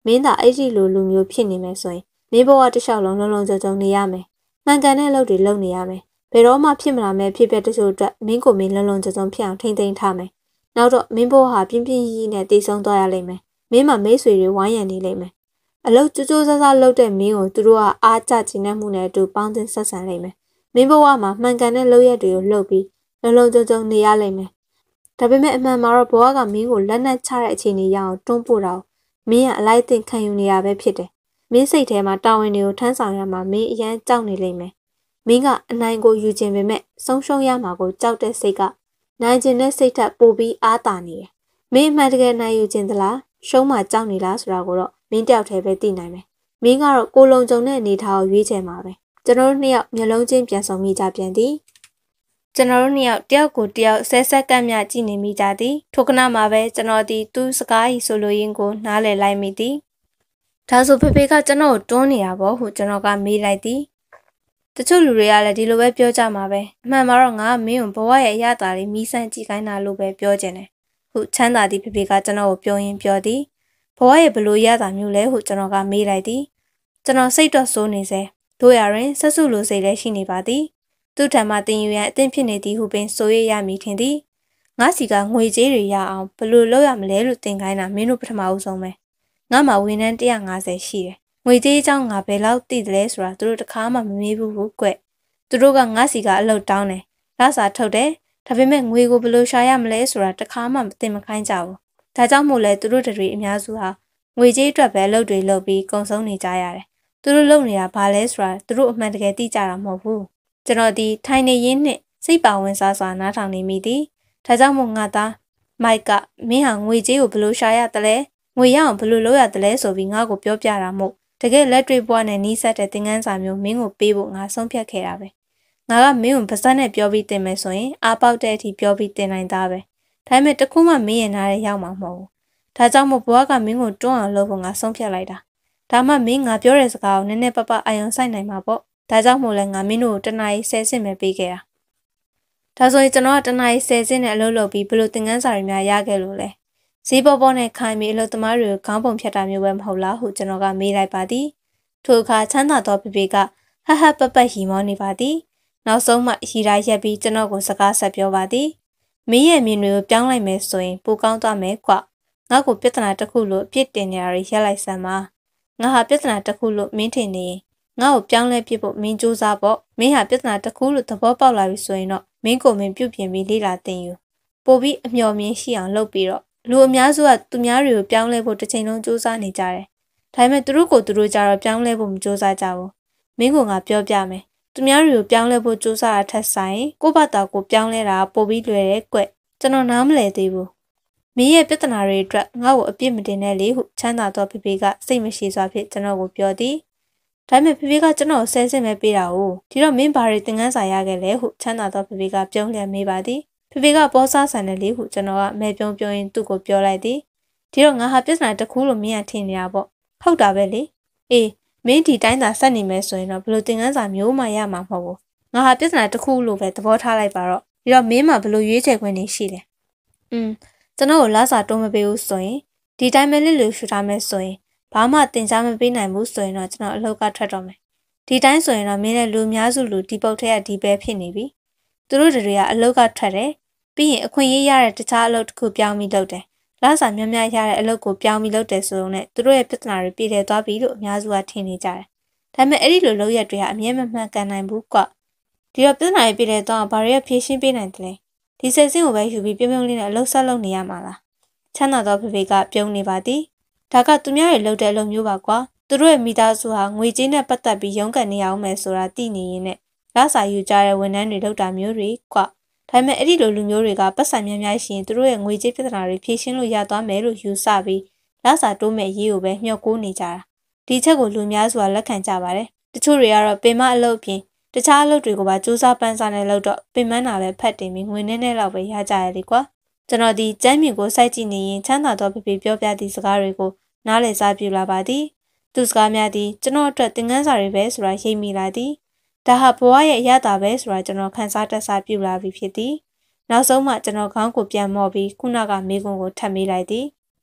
မင်းသာအဲ့ဒီလိုလူမျိုးဖြစ်နေမယ်ဆိုရင်မင်းဘဝတစ်လျှောက်လုံးလုံးကြုံနေရမယ်မှန်ကန်တဲ့အလုပ်တွေလုပ်နေရမယ်ဘယ်တော့မှဖြစ်မလာမဲ့ဖြစ်ပျက်တချို့အတွက်မင်းကိုမင်းလုံးကြုံဖြစ်အောင်ထိမ့်သိမ်းထားမယ်နောက်တော့မင်းဘဝဟာပြင်းပြင်းကြီးနဲ့တည်ဆုံးသွားရလိမ့်မယ်မင်းမှာမိတ်ဆွေတွေဝိုင်းရံနေလိမ့်မယ်အလုပ်ကြိုးကြိုးစားစားလုပ်တဲ့မင်းကိုသူတို့ကအားကျကျဉ်းနှံ့မှုနဲ့အတူပေါင်းသင်းဆက်ဆံလိမ့်မယ်မင်းဘဝမှာမှန်ကန်တဲ့လုပ်ရက်တွေကိုလုပ်ပြီးလုံးကြုံနေရလိမ့်မယ်ဒါပေမဲ့အမှန်မှာတော့ဘဝကမင်းကိုလက်နက်ချတဲ့အခြေအနေရအောင်တွန်းပို့တာမင်းကအလိုက်တင်ခံယူနေရပဲဖြစ်တယ်မင်းစိတ်ထဲမှာတာဝန်တွေကိုထမ်းဆောင်ရမှာမင်းအရန်ကြောက်နေလိမ့်မယ်မင်းကအနိုင်ကိုယူခြင်းပေမဲ့ဆုံးရှုံးရမှာကိုကြောက်တဲ့စိတ်ကနိုင်ခြင်းတဲ့စိတ်ထက်ပိုပြီးအားတာနေတယ်မင်းအမှန်တကယ်နိုင်ယူခြင်းသလားရှုံးမှကြောက်နေလားဆိုတာကိုတော့မင်းတယောက်တည်းပဲသိနိုင်မယ်မင်းကတော့ကိုလုံးကြုံတဲ့အနေထားကိုရွေးချယ်မှာပဲကျွန်တော်တို့နှစ်ယောက်မျက်လုံးချင်းပြန်ဆောင်မိကြပြန်သည်ကျွန်တော်တို့နှစ်ယောက်တယောက်ကိုတယောက်ဆဲဆက်ကန့်မြကြည့်နေမိကြသည်ထိုကနမှာပဲကျွန်တော်ဒီသူ့စကားကြီးဆိုလိုရင်းကိုနားလည်လိုက်မိသည်ဒါဆိုဖေဖေကကျွန်တော်ကိုတွန်းနေတာပေါ့ဟုကျွန်တော်ကမေးလိုက်သည်တချို့လူတွေကလည်းဒီလိုပဲပြောကြမှာပဲအမှန်မှာတော့ငါမင်းကိုဘဝရဲ့အရသာလေးမီးစမ်းကြည့်ခိုင်းတာလို့ပဲပြောကျင်တယ်ဟုချမ်းသာသည်ဖေဖေကကျွန်တော်ကိုပြောရင်းပြောသည်ဘဝရဲ့ဘလို့ရတာမျိုးလဲဟုကျွန်တော်ကမေးလိုက်သည်ကျွန်တော်စိတ်တော့စိုးနေစေတို့ရရင်ဆက်စုလိုစိတ်လည်းရှိနေပါသည်သူ့ထံမှတင်ယူရန်အသင့်ဖြစ်နေသည်ဟုပင်ဆိုရရမည်ထင်သည်ငါစီကငွေကြေးတွေရအောင်ဘလို့လုပ်ရမလဲလို့သင်ခိုင်းတာမင်းတို့ပထမဦးဆုံးပဲငါမှဝန်ထမ်း150ရှိတယ်ငွေကြေးအကြောင်းငါဘယ်လောက်သိတယ်လဲဆိုတာသူတို့တခါမှမမေးဘူးဟုတ်ကွသူတို့ကငါစီကအလုပ်တောင်းတယ်လစာထုတ်တယ်ဒါပေမဲ့ငွေကိုဘလို့ရှာရမလဲဆိုတာတခါမှမသိမခိုင်းကြဘူးဒါကြောင့်မို့လဲသူတို့တွေအများစုဟာငွေကြေးအတွက်ပဲအလုပ်တွေလုပ်ပြီးကုန်ဆုံးနေကြရတယ်သူတို့လုပ်နေတာဘာလဲဆိုတာသူတို့အမှန်တကယ်သိကြတာမဟုတ်ဘူးကျွန်တော်ဒီထိုင်နေရင်းနဲ့စိတ်ပါဝင်စားစွာနားထောင်နေမိသည်ဒါကြောင့်မို့ငါသားမိုက်ကမင်းဟာငွေကြေးကိုဘလို့ရှာရတယ်လဲငွေရအောင်ဘလို့လုပ်ရတယ်လဲဆိုပြီးငါ့ကိုပြောပြတာမို့တကယ်လက်တွေ့ဘဝနဲ့နီးစပ်တဲ့သင်ခန်းစာမျိုးမင်းကိုပေးဖို့ငါဆုံးဖြတ်ခဲ့တာပဲငါကမင်းကိုပါစက်နဲ့ပြောပြီးတင်မယ်ဆိုရင်အားပေါက်တဲ့အထိပြောပြီးတင်နိုင်သားပဲဒါပေမဲ့တခုမှမင်းရဲ့နားရဲရောက်မှာမဟုတ်ဘူးဒါကြောင့်မို့ဘဝကမင်းကိုတွန်းအောင်လုပ်ဖို့ငါဆုံးဖြတ်လိုက်တာဒါမှမင်းငါပြောတဲ့စကားကိုနည်းနည်းပပအာရုံစိုက်နိုင်မှာပေါ့ဒါကြောင့်မို့လဲငါမင်းတို့ကိုတနားရီ10ဆင့်ပဲပေးခဲ့တာဒါဆိုရင်ကျွန်တော်ကတနားရီ10ဆင့်နဲ့အလုပ်လုပ်ပြီးဘလို့သင်ခန်းစာတွေများရခဲ့လို့လဲဈေးပေါ်ပေါ်နဲ့ခိုင်းပြီးအလုပ်သမားတွေကိုခေါင်းပုံဖြတ်တာမျိုးပဲမဟုတ်လားဟုကျွန်တော်ကမေးလိုက်ပါသည်ထိုအခါချမ်းသာသောဖေဖေကဟဟပပရီမောနေပါသည်နောက်ဆုံးမှရီတိုင်းရက်ပြီးကျွန်တော်ကိုစကားဆက်ပြောပါသည်မင်းရဲ့မြင်တွေကိုပြောင်းလိုက်မယ်ဆိုရင်ပိုကောင်းသွားမယ်ကွငါ့ကိုပြဿနာတစ်ခုလို့အပြစ်တင်နေရရက်လိုက်စမ်းပါငါဟာပြဿနာတစ်ခုလို့မင်းထင်နေရင်ငါ့ကိုပြောင်းလဲပြဖို့မင်းစူးစမ်းပေါ့မင်းဟာပြဿနာတစ်ခုလို့သဘောပေါက်လာပြီဆိုရင်တော့မင်းကိုမင်းပြုတ်ပြင်ပြီးလေ့လာသင်ယူပို့ပြီးအမျှော်မြင်ရှိအောင်လုပ်ပြီးတော့လူအများစုကသူများတွေကိုပြောင်းလဲဖို့တစ်ချိန်လုံးစူးစမ်းနေကြတယ်ဒါပေမဲ့သူတို့ကိုသူတို့ကြတော့ပြောင်းလဲဖို့မစူးစမ်းကြဘူးမင်းကငါပြောပြမယ်သူများတွေကိုပြောင်းလဲဖို့စူးစမ်းတာထက်ဆိုင်ကိုယ့်ဘာသာကိုပြောင်းလဲတာပို့ပြီးလွယ်တယ်ကွကျွန်တော်နားမလည်သေးဘူးမင်းရဲ့ပြဿနာတွေအတွက်ငါ့ကိုအပြစ်မတင်နဲ့လေဟုချမ်းသာသောဖေဖေကစိတ်မရှိစွာဖြင့်ကျွန်တော်ကိုပြောသည်ဒါပေမဲ့ဖေဖေကကျွန်တော်ဆဲဆင်းပဲပေးတာ哦ဒီတော့မင်းဘာတွေသင်ခန်းစာရခဲ့လဲဟုချမ်းသာသောဖေဖေကပြုံးလျက်မေးပါသည်ဖေဖေကပေါ်စားဆန်တယ်လေဟုကျွန်တော်ကမဲပြုံးပြုံးရင်းသူ့ကိုပြောလိုက်သည်ဒီတော့ငါဟာပြဿနာတစ်ခုလို့မင်းကထင်နေတာပေါ့ဟုတ်တာပဲလေအေးမင်းဒီတိုင်းသာဆက်နေမယ်ဆိုရင်တော့ဘယ်လိုသင်ခန်းစာမျိုးမှရမှာမဟုတ်ဘူးငါဟာပြဿနာတစ်ခုလို့ပဲသဘောထားလိုက်ပါတော့ဒီတော့မင်းမှာဘယ်လိုရွေးချယ်ခွင့်နေရှိလဲကျွန်တော်ကိုလစာတုံးမပေးဘူးဆိုရင်ဒီတိုင်းပဲလေးလူရှူထားမယ်ဆိုရင်ဘာမှတင်စားမပေးနိုင်ဘူးဆိုရင်တော့ကျွန်တော်အလုပ်ကထွက်တော့မယ်ဒီတိုင်းဆိုရင်တော့မင်းနဲ့လူများစုလူဒီပုတ်ထဲကဒီပဲဖြစ်နေပြီသူတို့တွေကအလုပ်ကထွက်တယ်ပြီးရင်အခွင့်အရေးရတဲ့တခြားအလုပ်တစ်ခုပြောင်းပြီးလုပ်တယ်လစာများများရတဲ့အလုပ်ကိုပြောင်းပြီးလုပ်တယ်ဆိုတော့ねသူတို့ရဲ့ပြဿနာတွေပြည်တယ်သွားပြီလို့အများစုကထင်နေကြတယ်ဒါပေမဲ့အဲ့ဒီလိုလုပ်ရက်တွေကအမြဲမမှန်ကန်နိုင်ဘူးကွဒီတော့ပြဿနာတွေပြည်တယ်သွားအောင်ဘာတွေကဖြေရှင်းပေးနိုင်တယ်လဲဒီဆက်စင်းကိုပဲယူပြီးပြုံးပြုံးလေးနဲ့အလုပ်ဆက်လုပ်နေရမှာလားချမ်းသာသောဖေဖေကပြုံးနေပါသည်ဒါကသူများတွေလုပ်တဲ့အလုပ်မျိုးပါကွာသူတို့ရဲ့မိသားစုဟာငွေကြေးနဲ့ပတ်သက်ပြီးရုန်းကန်နေအောင်မယ်ဆိုတာသိနေရင်နဲ့လစာယူကြတဲ့ဝန်ထမ်းတွေလုပ်တာမျိုးတွေကွာဒါပေမဲ့အဲ့ဒီလိုလူမျိုးတွေကပတ်စံများများရှိရင်သူတို့ရဲ့ငွေကြေးပြဿနာတွေဖြေရှင်းလို့ရသွားမယ်လို့ယူဆပြီးလစာတိုးမဲ့ရေးကိုပဲမျှော်ကိုးနေကြတာဒီချက်ကိုလူများစွာလက်ခံကြပါတယ်တချို့တွေကတော့ပင်မအလုပ်ပြင်တခြားအလုပ်တွေကိုပါစူးစမ်းပန်းစားနေလို့တော့ပင်မနာပဲဖတ်တင်ပြီးငွေနဲ့လောက်ပဲရကြရလေကွာကျွန်တော်ဒီကျမ်းမြင့်ကိုစိုက်ကြည့်နေရင်ချမ်းသာသောဖေဖေပြောပြသည့်စကားတွေကိုနားလည်စားပြလာပါသည်သူစကားများသည်ကျွန်တော်အတွက်သင်ခန်းစာတွေပဲဆိုတာရိပ်မိလာသည်ဒါဟာဘဝရဲ့အရသာပဲဆိုတာကျွန်တော်ခန်းစားတတ်စားပြလာပြီဖြစ်သည်နောက်ဆုံးမှကျွန်တော်ခေါင်းကိုပြန်မော့ပြီးခုနကမေးခွန်းကိုထပ်မေးလိုက်သည်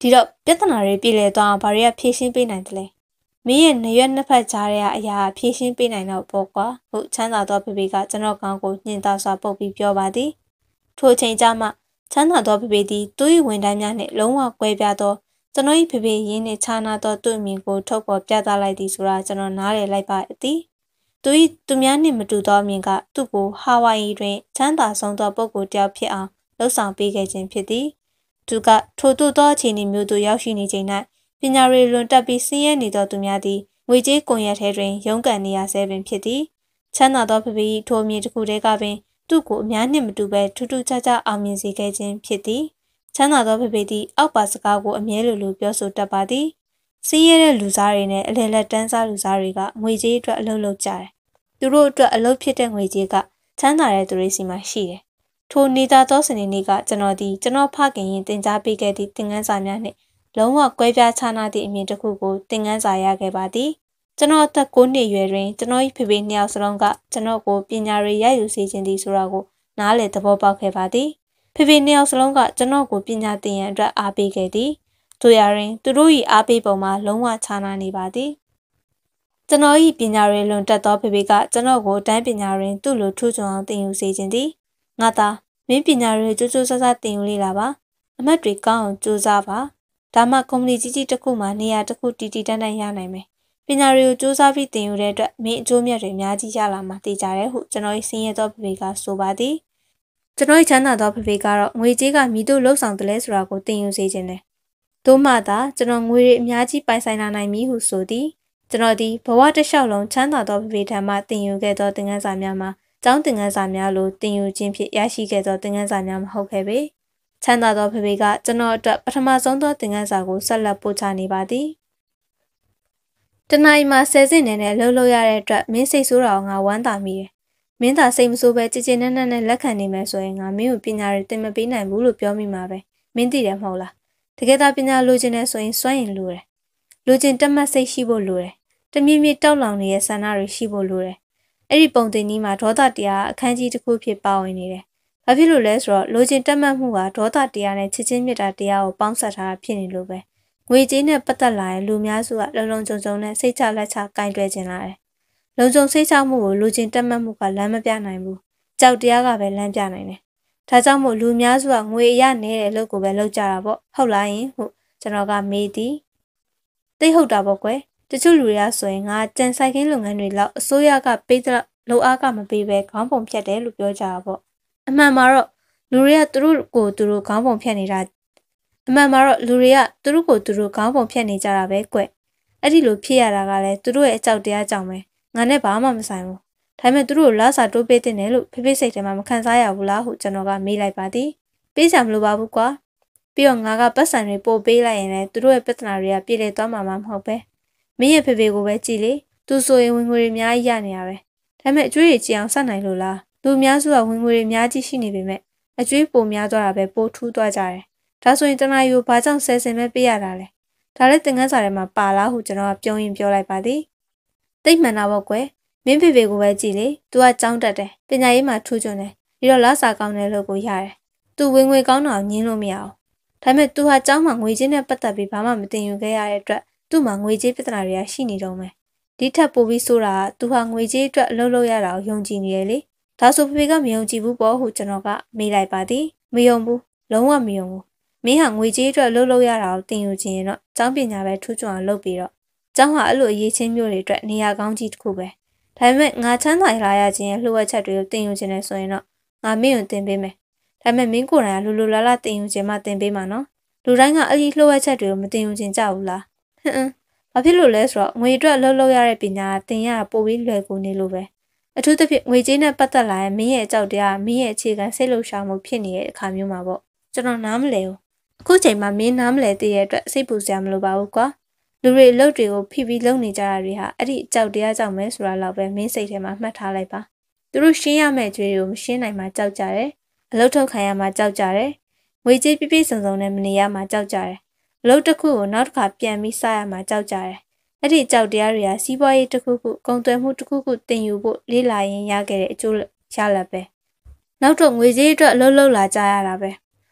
ဒီတော့ပြဿနာတွေပြည်လည်သွားအောင်ဘာတွေကဖြေရှင်းပေးနိုင်တယ်လဲမင်းရဲ့နေရွက်နှစ်ဖက်ကြားတဲ့အရာဖြေရှင်းပေးနိုင်တော့ပေါ့ကွာဟုတ်ချမ်းသာသောဖေဖေကကျွန်တော်ကောင်းကိုညှင်သာစွာပုတ်ပြီးပြောပါသည်ထိုအချိန်ကျမှချမ်းသာသောဖေဖေသည်သူ၏ဝန်ထမ်းများနှင့်လုံးဝကွဲပြားသောကျွန်တော်၏ဖေဖေရင်းနှင့်ခြားနာသောသူ့အမြင်ကိုထုတ်ပေါ်ပြသလိုက်သည်ဆိုတာကျွန်တော်နားလည်လိုက်ပါသည်သူများနှင့်မတူသောအမြင်ကသူ့ကိုဟာဝိုင်ယီတွင်ချမ်းသာဆုံးသောပုဂ္ဂိုလ်တစ်ယောက်ဖြစ်အောင်လှုပ်ဆောင်ပေးခဲ့ခြင်းဖြစ်သည်သူကထိုသို့သောအခြေအနေမျိုးသို့ရောက်ရှိနေချိန်၌ပညာရေးလွန်တက်ပြီးဆင်းရဲနေသောသူများသည်ငွေကြေးကွန်ရက်ထဲတွင်ရုန်းကန်နေရဆဲပင်ဖြစ်သည်ချမ်းသာသောဖေဖေ၏ထိုအမြင်တစ်ခုတည်းကပင်သူ့ကိုအများနှင့်မတူဘဲထူးထူးခြားခြားအောင်မြင်စေခဲ့ခြင်းဖြစ်သည်ချမ်းသာသောဖေဖေသည်အောက်ပါစကားကိုအမြဲလိုပြောဆိုတတ်ပါသည်ဆင်းရဲတဲ့လူစားတွေနဲ့အလယ်လက်တန်းစားလူစားတွေကငွေကြေးအတွက်အလုပ်လုပ်ကြတယ်သူတို့အတွက်အလုပ်ဖြစ်တဲ့ငွေကြေးကချမ်းသာတဲ့သူတွေစီမှာရှိတယ်ထိုနေသားသောစနေနေ့ကကျွန်တော်ဖခင်ရင်တင် जा ပေးခဲ့သည့်သင်ခန်းစာများနှင့်လုံးဝကွဲပြားခြားနားသည့်အမြင်တစ်ခုကိုသင်ခန်းစာရခဲ့ပါသည်ကျွန်တော်အသက်9နှစ်အရွယ်တွင်ကျွန်တော်၏ဖေဖေနှစ်ယောက်စလုံးကကျွန်တော်ကိုပညာရေးရယူစေခြင်းသည်ဆိုတာကိုနားလည်သဘောပေါက်ခဲ့ပါသည်ဖေဖေနှစ်ယောက်စလုံးကကျွန်တော်ကိုပညာသင်ရန်အတွက်အားပေးခဲ့သည်တို့ရရင်သူတို့၏အားပေးပုံမှာလုံးဝခြားနားနေပါသည်ကျွန်တော်၏ပညာရေးလွန်တက်သောဖေဖေကကျွန်တော်ကိုတိုင်းပညာတွင်သူ့လိုထူးချွန်အောင်သင်ယူစေခြင်းသည်ငါသာမင်းပညာရေးကြိုးကြိုးစားစားသင်ယူလေ့လာပါအမတ်တွေကောင်းအောင်ကြိုးစားပါဒါမှကုမ္ပဏီကြီးတစ်ခုမှနေရာတစ်ခုတည်တံ့ရနိုင်မယ်ပညာရေးကိုစူးစမ်းပြီးသင်ယူတဲ့အတွက်မင်းအကျိုးမြတ်တွေအများကြီးရလာမှာသိကြတယ်ဟုကျွန်တော်၏ဆင်းရဲသောဖေဖေကဆိုပါသည်ကျွန်တော်၏ချမ်းသာသောဖေဖေကတော့ငွေကြေးကမိတို့လှုပ်ဆောင်တယ်လဲဆိုတာကိုသင်ယူစေခြင်းတယ်တို့မှသာကျွန်တော်ငွေတွေအများကြီးပိုင်ဆိုင်လာနိုင်မည်ဟုဆိုသည်ကျွန်တော်ဒီဘဝတစ်လျှောက်လုံးချမ်းသာသောဖေဖေထံမှသင်ယူခဲ့သောသင်ခန်းစာများမှာကျောင်းသင်ခန်းစာများလိုသင်ယူခြင်းဖြင့်ရရှိခဲ့သောသင်ခန်းစာများမဟုတ်ခဲ့ပေချမ်းသာသောဖေဖေကကျွန်တော်အတွက်ပထမဆုံးသောသင်ခန်းစာကိုဆက်လက်ပို့ချနေပါသည်တနင်္လာနေ့မှာ10စင်နဲ့လှုပ်လှုပ်ရတဲ့အတွက်မင်းစိတ်ဆိုးတာကိုငါဝမ်းသာမိတယ်မင်းသာစိတ်မဆိုးပဲကြည်ကြည်နက်နက်နဲ့လက်ခံနေမယ်ဆိုရင်ငါမင်းကိုပညာရေးသင်မပေးနိုင်ဘူးလို့ပြောမိမှာပဲမင်းသိတယ်မဟုတ်လားတကယ်သာပညာလိုချင်နေဆိုရင်စွန့်ရင်လိုတယ်လိုချင်တက်မှတ်စိတ်ရှိဖို့လိုတယ်တမြင့်မြင့်တောက်လောင်နေတဲ့ဆန္ဒတွေရှိဖို့လိုတယ်အဲ့ဒီပုံတင်ကြီးမှာဒေါသတရားအခန်းကြီးတစ်ခုဖြစ်ပါဝင်နေတယ်ဘာဖြစ်လို့လဲဆိုတော့လိုချင်တက်မှတ်မှုကဒေါသတရားနဲ့ချစ်ချင်းမေတ္တာတရားကိုပေါင်းစပ်ထားတာဖြစ်နေလို့ပဲငွေကြေးနဲ့ပတ်သက်လာရင်လူများစုကလုံလုံခြုံခြုံနဲ့စိတ်ချလက်ချကင်တွယ်ကျင်လာတယ်လုံခြုံစိတ်ချမှုကိုလိုချင်တက်မှတ်မှုကလမ်းမပြနိုင်ဘူးကြောက်တရားကပဲလမ်းပြနိုင်တယ်ဒါကြောင့်မို့လူများစုကငွေအရနေတဲ့လုပ်ကိုပဲလုပ်ကြတာပေါ့ဟုတ်လားယင်ဟုကျွန်တော်ကမေးသည်သိဟုတ်တာပေါ့ကွယ်တချို့လူတွေကဆိုရင်ငါကြံဆိုင်ခင်းလုပ်ငန်းတွေလောက်အစိုးရကပေးတဲ့လုပ်အားကမပေးပဲခေါင်းပုံဖြတ်တယ်လို့ပြောကြတာပေါ့အမှန်မှာတော့လူတွေကသူတို့ကိုသူတို့ခေါင်းပုံဖြတ်နေတာခေါင်းပုံဖြတ်နေကြတာပဲကွအဲ့ဒီလိုဖြစ်ရတာကလည်းသူတို့ရဲ့အကြောက်တရားကြောင့်ပဲငါနဲ့ဘာမှမဆိုင်ဘူးဒါပေမဲ့သူတို့လာစာတိုးပေးတဲ့နယ်လို့ဖေဖေစိတ်ထဲမှာမခံစားရဘူးလားဟုကျွန်တော်ကမေးလိုက်ပါသည်ပေးစရာမလိုပါဘူးကွာပြီးတော့ငါကပတ်စံတွေပို့ပေးလိုက်ရင်လည်းသူတို့ရဲ့ပြဿနာတွေကပြေလည်သွားမှာမဟုတ်ပဲမင်းရဲ့ဖေဖေကိုပဲကြည်လေသူဆိုရင်ဝင်ငွေတွေအများကြီးရနေရပဲဒါပေမဲ့အကျွေးတွေကြည်အောင်ဆက်နိုင်လို့လားလူအများစုကဝင်ငွေတွေအများကြီးရှိနေပေမဲ့အကျွေးပိုများသွားတာပဲပိုထူးသွားကြတယ်ဒါဆိုရင်တနာယူဘာကြောင့်ဆယ်စင်ပဲပေးရတာလဲဒါလည်းသင်ခန်းစာထဲမှာပါလားဟုကျွန်တော်ကပြောရင်ပြောလိုက်ပါသည်သိမှန်တာပေါ့ကွယ်မင်းဖေဖေကိုပဲကြည်လေသူကကြောင်းတက်တယ်ပညာရေးမှာထူးချွန်တယ်ပြီးတော့လာစာကောင်းတယ်လို့ကိုရတယ်သူဝင်ငွေကောင်းတာညင်းလို့မရအောင်ဒါပေမဲ့သူဟာကျောင်းမှာငွေကြေးနဲ့ပတ်သက်ပြီးဘာမှမတင်ယူခဲ့ရတဲ့အတွက်သူ့မှာငွေကြေးပြဿနာတွေကရှိနေတော့မယ်ဒီထက်ပိုပြီးဆိုတာကသူဟာငွေကြေးအတွက်အလုပ်လုပ်ရတာကိုယုံကြည်နေရလေဒါဆိုဖေဖေကမယုံကြည်ဘူးပေါ့ဟုကျွန်တော်ကမေးလိုက်ပါသည်မယုံဘူးလုံးဝမယုံဘူးမင်းဟာငွေကြေးအတွက်အလုပ်လုပ်ရတာကိုတင်ယူခြင်းရင်တော့ကျောင်းပညာပဲထူးချွန်အောင်လုပ်ပြီးတော့ကျောင်းဟာအဲ့လိုအရေးချင်းမျိုးတွေအတွက်နေရာကောင်းကြီးတစ်ခုပဲဒါပေမဲ့ငါချမ်းသာလာရခြင်းရဲ့လှုပ်ဝက်ချက်တွေကိုတင်ယူခြင်းနဲ့ဆိုရင်တော့ငါမင်းကိုတင်ပေးမယ်ဒါပေမဲ့မင်းကိုယ်တိုင်ကလူလာလာတင်ယူခြင်းမှတင်ပေးမှာနော်လူတိုင်းကအဲ့ဒီလှုပ်ဝက်ချက်တွေကိုမတင်ယူခြင်းကြဘူးလားဘာဖြစ်လို့လဲဆိုတော့ငွေအတွက်လှုပ်လှုပ်ရတဲ့ပညာသင်ရတာပိုပြီးလွယ်ကူနေလို့ပဲအထူးသဖြင့်ငွေကြေးနဲ့ပတ်သက်လာရင်မင်းရဲ့အကြောက်တရားမင်းရဲ့အခြေခံစိတ်လှုပ်ရှားမှုဖြစ်နေတဲ့အခါမျိုးမှာပေါ့ကျွန်တော်နားမလည်ဘူးအခုချိန်မှာမင်းနားမလည်သေးတဲ့အတွက်စိတ်ပူစရာမလိုပါဘူးကွာလူတွေအလုပ်တွေကိုဖိပြီးလုပ်နေကြတာတွေဟာအဲ့ဒီအကြောက်တရားကြောင့်ပဲဆိုတာတော့ပဲမင်းစိတ်ထဲမှာမှတ်ထားလိုက်ပါသူတို့ရှင်းရမယ့်အကျွေးတွေကိုမရှင်းနိုင်မှကြောက်ကြတယ်အလုပ်ထုတ်ခံရမှကြောက်ကြတယ်ငွေကြေးပြပြစုံစုံနဲ့မနေရမှကြောက်ကြတယ်အလုပ်တစ်ခုကိုနောက်တစ်ခါပြန်ပြီးစရမှကြောက်ကြတယ်အဲ့ဒီအကြောက်တရားတွေကစီးပွားရေးတစ်ခုခုကုန်သွယ်မှုတစ်ခုခုတင်ယူဖို့လေးလာရင်ရခဲ့တဲ့အကျိုးရလဒ်ပဲနောက်တော့ငွေကြေးအတွက်အလုပ်လုပ်လာကြရတာပဲ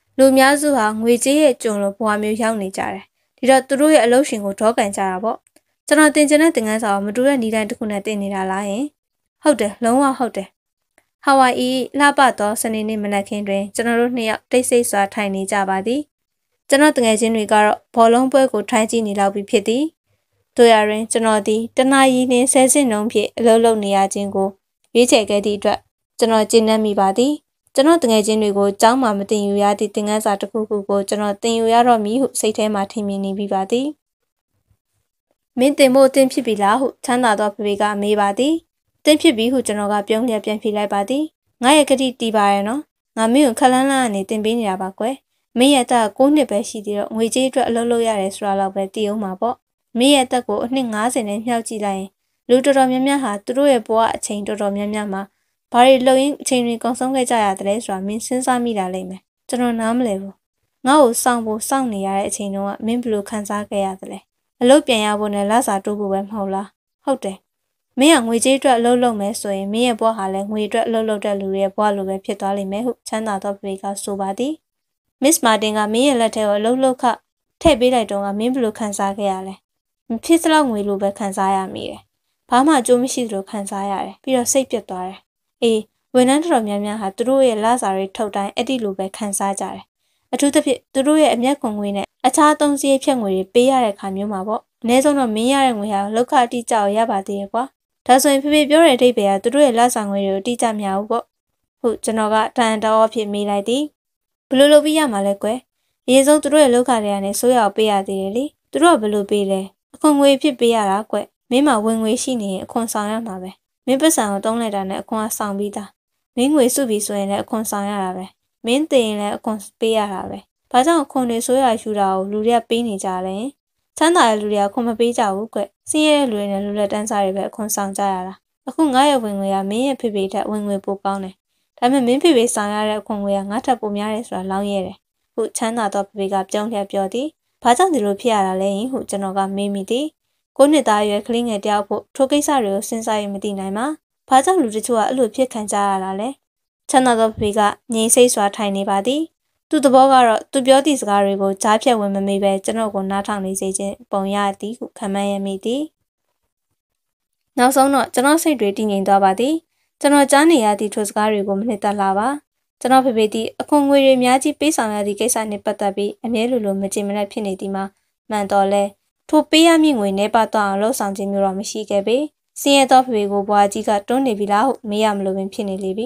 လူများစုဟာငွေကြေးရဲ့ကြုံလို့ဘဝမျိုးရောက်နေကြတယ်ဒီတော့သူတို့ရဲ့အလုပ်ရှင်ကိုဒေါကန်ကြတာပေါ့ကျွန်တော်တင်ချင်တဲ့သင်ခန်းစာကိုမတူတဲ့နည်းတိုင်းတစ်ခုနဲ့တင်နေတာလားယင်ဟုတ်တယ်လုံးဝဟုတ်တယ်ဟာဝိုင်အီလှပသောစနေနေ့မနက်ခင်းတွင်ကျွန်တော်တို့နှစ်ယောက်တိတ်ဆိတ်စွာထိုင်နေကြပါသည်ကျွန်တော်တငယ်ချင်းတွေကတော့ဘောလုံးပွဲကိုထိုင်ကြည့်နေလောက်ပြီးဖြစ်သည်တို့ရရင်ကျွန်တော်ဒီတနာရီနှင့်ဆယ်စင်နှုန်းဖြင့်အလုပ်လုပ်နေရခြင်းကိုရွေးချယ်ခဲ့သည့်အတွက်ကျွန်တော်ကျေနပ်မိပါသည်ကျွန်တော်တငယ်ချင်းတွေကိုကျောင်းမှာမတင်ယူရသည့်သင်ခန်းစာတစ်ခုခုကိုကျွန်တော်တင်ယူရတော့မည်ဟုစိတ်ထဲမှာထင်မြင်နေပြီးပါသည်မင်းတင်ဖို့အသင့်ဖြစ်ပြီလားဟုချမ်းသာသောဖေဖေကမေးပါသည်အသင့်ဖြစ်ပြီဟုကျွန်တော်ကပြုံးလျက်ပြန်ဖြေလိုက်ပါသည်ငါရဲ့ကတိတီးပါရဲ့နော်ငါမင်းကိုခက်လန်းလန်းကနေတင်ပေးနေတာပါကွယ်မင်းရဲ့အသက်က9နှစ်ပဲရှိသေးတော့ငွေကြေးအတွက်အလုပ်လုပ်ရတယ်ဆိုတာတော့ပဲသိအောင်ပါပေါ့မင်းရဲ့အသက်ကိုအနှစ်50နဲ့မြှောက်ကြည့်လိုက်ရင်လူတော်တော်များများဟာသူတို့ရဲ့ဘဝအချိန်တော်တော်များများမှာဘာတွေလုပ်ရင်းအချိန်တွေကုန်ဆုံးခဲ့ကြရတယ်ဆိုတာမင်းစဉ်းစားမိတာလိမ့်မယ်ကျွန်တော်နားမလည်ဘူးငါ့ကိုစောင့်နေရတဲ့အချိန်တုန်းကမင်းဘယ်လိုခံစားခဲ့ရတယ်လဲအလုပ်ပြန်ရဖို့နဲ့လစာတိုးဖို့ပဲမဟုတ်လားဟုတ်တယ်မင်းကငွေကြေးအတွက်အလုပ်လုပ်မယ်ဆိုရင်မင်းရဲ့ဘဝဟာလည်းငွေအတွက်အလုပ်လုပ်တဲ့လူတွေရဲ့ဘဝလိုပဲဖြစ်သွားလိမ့်မယ်ဟုချမ်းသာသောဖေကဆိုပါသည်မစ္စမာတင်ကမင်းရဲ့လက်ထဲကိုအလုပ်လုပ်ခထည့်ပေးလိုက်တော့ကမင်းဘယ်လိုခံစားခဲ့ရလဲမဖြစ်စလောက်ငွေလိုပဲခံစားရမိတယ်ဘာမှအကျိုးမရှိသလိုခံစားရတယ်ပြီးတော့စိတ်ပြတ်သွားတယ်အေးဝန်ထမ်းတော်များများဟာသူတို့ရဲ့လစာတွေထုတ်တိုင်းအဲ့ဒီလိုပဲခံစားကြတယ်အထူးသဖြင့်သူတို့ရဲ့အမျက်ခွန်ငွေနဲ့အခြားသုံးစရိတ်ဖြတ်ငွေတွေပေးရတဲ့ခါမျိုးမှာပေါ့အနည်းဆုံးတော့မင်းရတဲ့ငွေဟာလောက်ခအတိအကျကိုရပါသေးရဲ့ကွာဒါဆိုရင်ဖေဖေပြောတဲ့အဓိပ္ပာယ်ကသူတို့ရဲ့လစာငွေတွေကိုအတိအကျမရဘူးပေါ့ဟုတ်ကျွန်တော်ကတန်တော်အဖြစ်မေးလိုက်သည်ဘယ်လိုလုပ်ပြီးရမှာလဲကွယ်အရင်ဆုံးသူတို့ရဲ့လောက်ခတွေကနေဆိုးရအောင်ပေးရသေးတယ်လေသူတို့ကဘယ်လိုပေးလဲအခွန်ငွေဖြစ်ပေးရတာကွယ်မင်းမှာဝင်ငွေရှိနေရင်အခွန်ဆောင်ရမှာပဲမင်းပတ်စံကိုတုံးလိုက်တာနဲ့အခွန်ကဆောင်ပြီးသားမင်းငွေစုပြီးဆိုရင်လည်းအခွန်ဆောင်ရတာပဲမင်းတင်ရင်လည်းအခွန်ပေးရတာပဲဘာကြောင့်အခွန်တွေဆိုးရယူတာကိုလူတွေကပေးနေကြလဲချမ်းသာတဲ့လူတွေကအခွန်မပေးကြဘူးကွဆင်းရဲတဲ့လူတွေနဲ့လူလက်တန်းစားတွေပဲအခွန်ဆောင်ကြရတာအခုငါရဲ့ဝင်ငွေကမင်းရဲ့ဖေဖေထက်ဝင်ငွေပိုကောင်းတယ်ဒါပေမဲ့မင်းဖေဖေဆောင်ရတဲ့အခွန်ငွေကငါထက်ပိုများတယ်ဆိုတာလောင်းရဲတယ်ခုချမ်းသာသောဖေဖေကပြုံးလျက်ပြောသည်ဘာကြောင့်ဒီလိုဖြစ်ရတာလဲဟုကျွန်တော်ကမေးမိသည်9နှစ်သားရွယ်ကလေးငယ်တယောက်ဖို့ထိုကိစ္စတွေကိုစဉ်းစားရင်မသိနိုင်ပါဘာကြောင့်လူတချို့ကအဲ့လိုဖြစ်ခံကြရတာလဲချမ်းသာသောဖေကငြိမ်စိတ်စွာထိုင်နေပါသည်သူ့သဘောကတော့သူပြောသည့်စကားတွေကိုကြားဖြတ်ဝင်မမေးပဲကျွန်တော်ကိုနားထောင်နေစေခြင်းပုံရသည်ဟုခံမှန်းရမိသည်နောက်ဆုံးတော့ကျွန်တော်စိတ်တွေတည်ငြိမ်သွားပါသည်ကျွန်တော်ကြားနေရသည့်ထိုစကားတွေကိုမနှစ်သက်လာပါကျွန်တော်ဖေဖေသည်အခွန်ငွေတွေအများကြီးပေးဆောင်ရသည့်ကိစ္စနှင့်ပတ်သက်ပြီးအမြဲလိုမကြင်မလန့်ဖြစ်နေသည်မှာမှန်တော်လဲထိုပေးရမည့်ငွေနှဲပါသွားအောင်လှုပ်ဆောင်ခြင်းမျိုးတော့မရှိခဲ့ပေစင်းရဲသောဖေဖေကိုဘွားကြီးကတွန်းနေပြီလားဟုမေးရမလို့ပင်ဖြစ်နေလေပြီ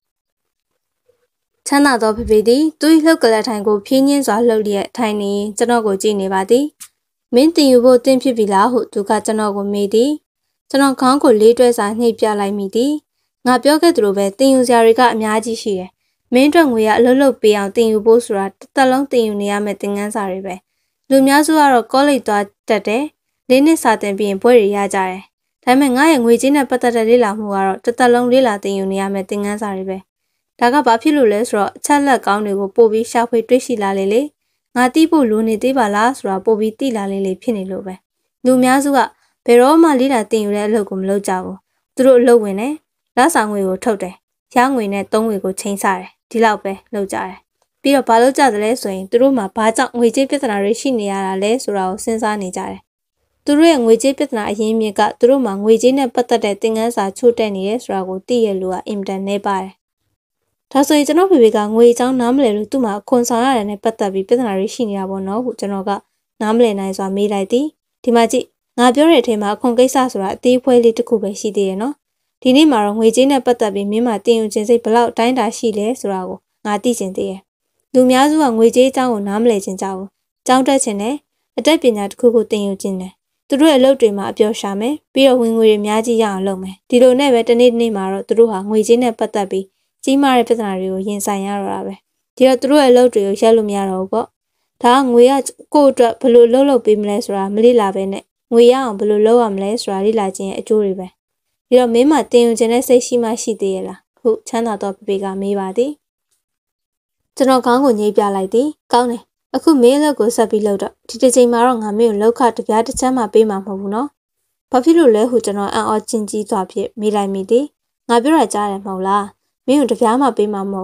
ချမ်းသာသောဖေဖေသည်သူ့လှုပ်ကလေးထိုင်ကိုဖြင်းညင်းစွာလှုပ်လျက်ထိုင်နေကျွန်တော်ကိုကြည့်နေပါသည်မင်းတင်ယူဖို့တင်းဖြစ်ပြီလားဟုသူကကျွန်တော်ကိုမေးသည်ကျွန်တော်ခေါင်းကိုလေးတွဲစာနှိပ်ပြလိုက်မိသည်ငါပြောခဲ့သလိုပဲတင်ယူစရာတွေကအများကြီးရှိတယ်မင်းအတွက်ငွေကအလုပ်လုပ်ပေးအောင်တင်ယူဖို့ဆိုတာတစ်သက်လုံးတင်ယူနေရမယ့်သင်ခန်းစာတွေပဲလူများစုကတော့ကောလိပ်သွားတက်တယ်၄နှစ်စာသင်ပြီးရင်ဘွဲ့တွေရကြတယ်ဒါပေမဲ့ငါရဲ့ငွေကြေးနဲ့ပတ်သက်တဲ့လေ့လာမှုကတော့တစ်သက်လုံးလေ့လာတင်ယူနေရမယ့်သင်ခန်းစာတွေပဲဒါကဘာဖြစ်လို့လဲဆိုတော့အချက်လက်ကောင်းတွေကိုပို့ပြီးရှာဖွေတွေ့ရှိလာလေငါသိဖို့လိုနေသေးပါလားဆိုတာပို့ပြီးသိလာလေဖြစ်နေလို့ပဲလူများစုကဘယ်တော့မှလေ့လာတင်ယူတဲ့အလုပ်ကိုမလုပ်ကြဘူးသူတို့အလုပ်ဝင်တယ်လစာငွေကိုထုတ်တယ်ရငွေနဲ့သုံးငွေကိုချိန်ဆတယ်ဒီလောက်ပဲလုပ်ကြတယ်ပြီးတော့ဘာလုပ်ကြသလဲဆိုရင်သူတို့မှာဘာကြောင့်ငွေကြေးပြဿနာတွေရှိနေရတာလဲဆိုတာကိုစဉ်းစားနေကြတယ်သူတို့ရဲ့ငွေကြေးပြဿနာအရင်းမြစ်ကသူတို့မှာငွေကြေးနဲ့ပတ်သက်တဲ့သင်ခန်းစာချို့တက်နေတယ်ဆိုတာကိုသိရလို့ကအင်မတန်နေပါတယ်ဒါဆိုရင်ကျွန်တော်ဖေဖေကငွေအကြောင်းနားမလည်လို့သူ့မှာအခွန်ဆောင်ရတယ်နဲ့ပတ်သက်ပြီးပြဿနာတွေရှိနေတာပေါ့နော်ဟုကျွန်တော်ကနားမလည်နိုင်စွာမေးလိုက်သည်ဒီမှာကြည့်ငါပြောတဲ့အထက်မှာအခွန်ကိစ္စဆိုတာအသေးအဖွဲလေးတစ်ခုပဲရှိသေးတယ်နော်ဒီနေ့မှာတော့ငွေကြေးနဲ့ပတ်သက်ပြီးမင်းမတင်ယူခြင်းစိတ်ဘလောက်တိုင်းတာရှိလဲဆိုတာကိုငါသိချင်သေးတယ်လူများစုကငွေကြေးအကြောင်းကိုနားမလည်ခြင်းကြောင့်ကြောင်းတက်ခြင်းနဲ့အတတ်ပညာတစ်ခုကိုတင်ယူခြင်းနဲ့သူတို့ရဲ့အလုပ်တွေမှာအပြောရှာမယ်ပြီးတော့ဝင်ငွေတွေအများကြီးရအောင်လုပ်မယ်ဒီလိုနဲ့ပဲတနေ့မှာတော့သူတို့ဟာငွေကြေးနဲ့ပတ်သက်ပြီးကြီးမားတဲ့ပြဿနာတွေကိုရင်ဆိုင်ရတော့တာပဲဒီတော့သူတို့ရဲ့အလုပ်တွေကိုရက်လို့မရတော့ဘူးပေါ့ဒါကငွေကကိုယ့်အတွက်ဘယ်လိုလုပ်ပေးမလဲဆိုတာမလေ့လာပဲနဲ့ငွေရအောင်ဘယ်လိုလုပ်ရမလဲဆိုတာလေ့လာခြင်းရဲ့အကျိုးတွေပဲဒီတော့မင်းမတင်ယူခြင်းနဲ့စိတ်ရှိမှရှိသေးရဲ့လားခုချမ်းသာတော့ဖေဖေကမေးပါသည်ကျွန်တော်ခေါင်းကိုညှိပြလိုက်သည်ကောင်းတယ်အခုမင်းအလုပ်ကိုဆက်ပြီးလုပ်တော့ဒီတစ်ချိန်မှာတော့ငါမင်းကိုလောက်ခတပြားတစ်ချမ်းမှပေးမှာမဟုတ်ဘူးနော်ဘာဖြစ်လို့လဲဟုကျွန်တော်အံ့ဩချင်းကြီးသွားဖြစ်မေးလိုက်မိသည်ငါပြောတာကြားတယ်မဟုတ်လားမင်းကိုတပြားမှပေးမှာမဟုတ်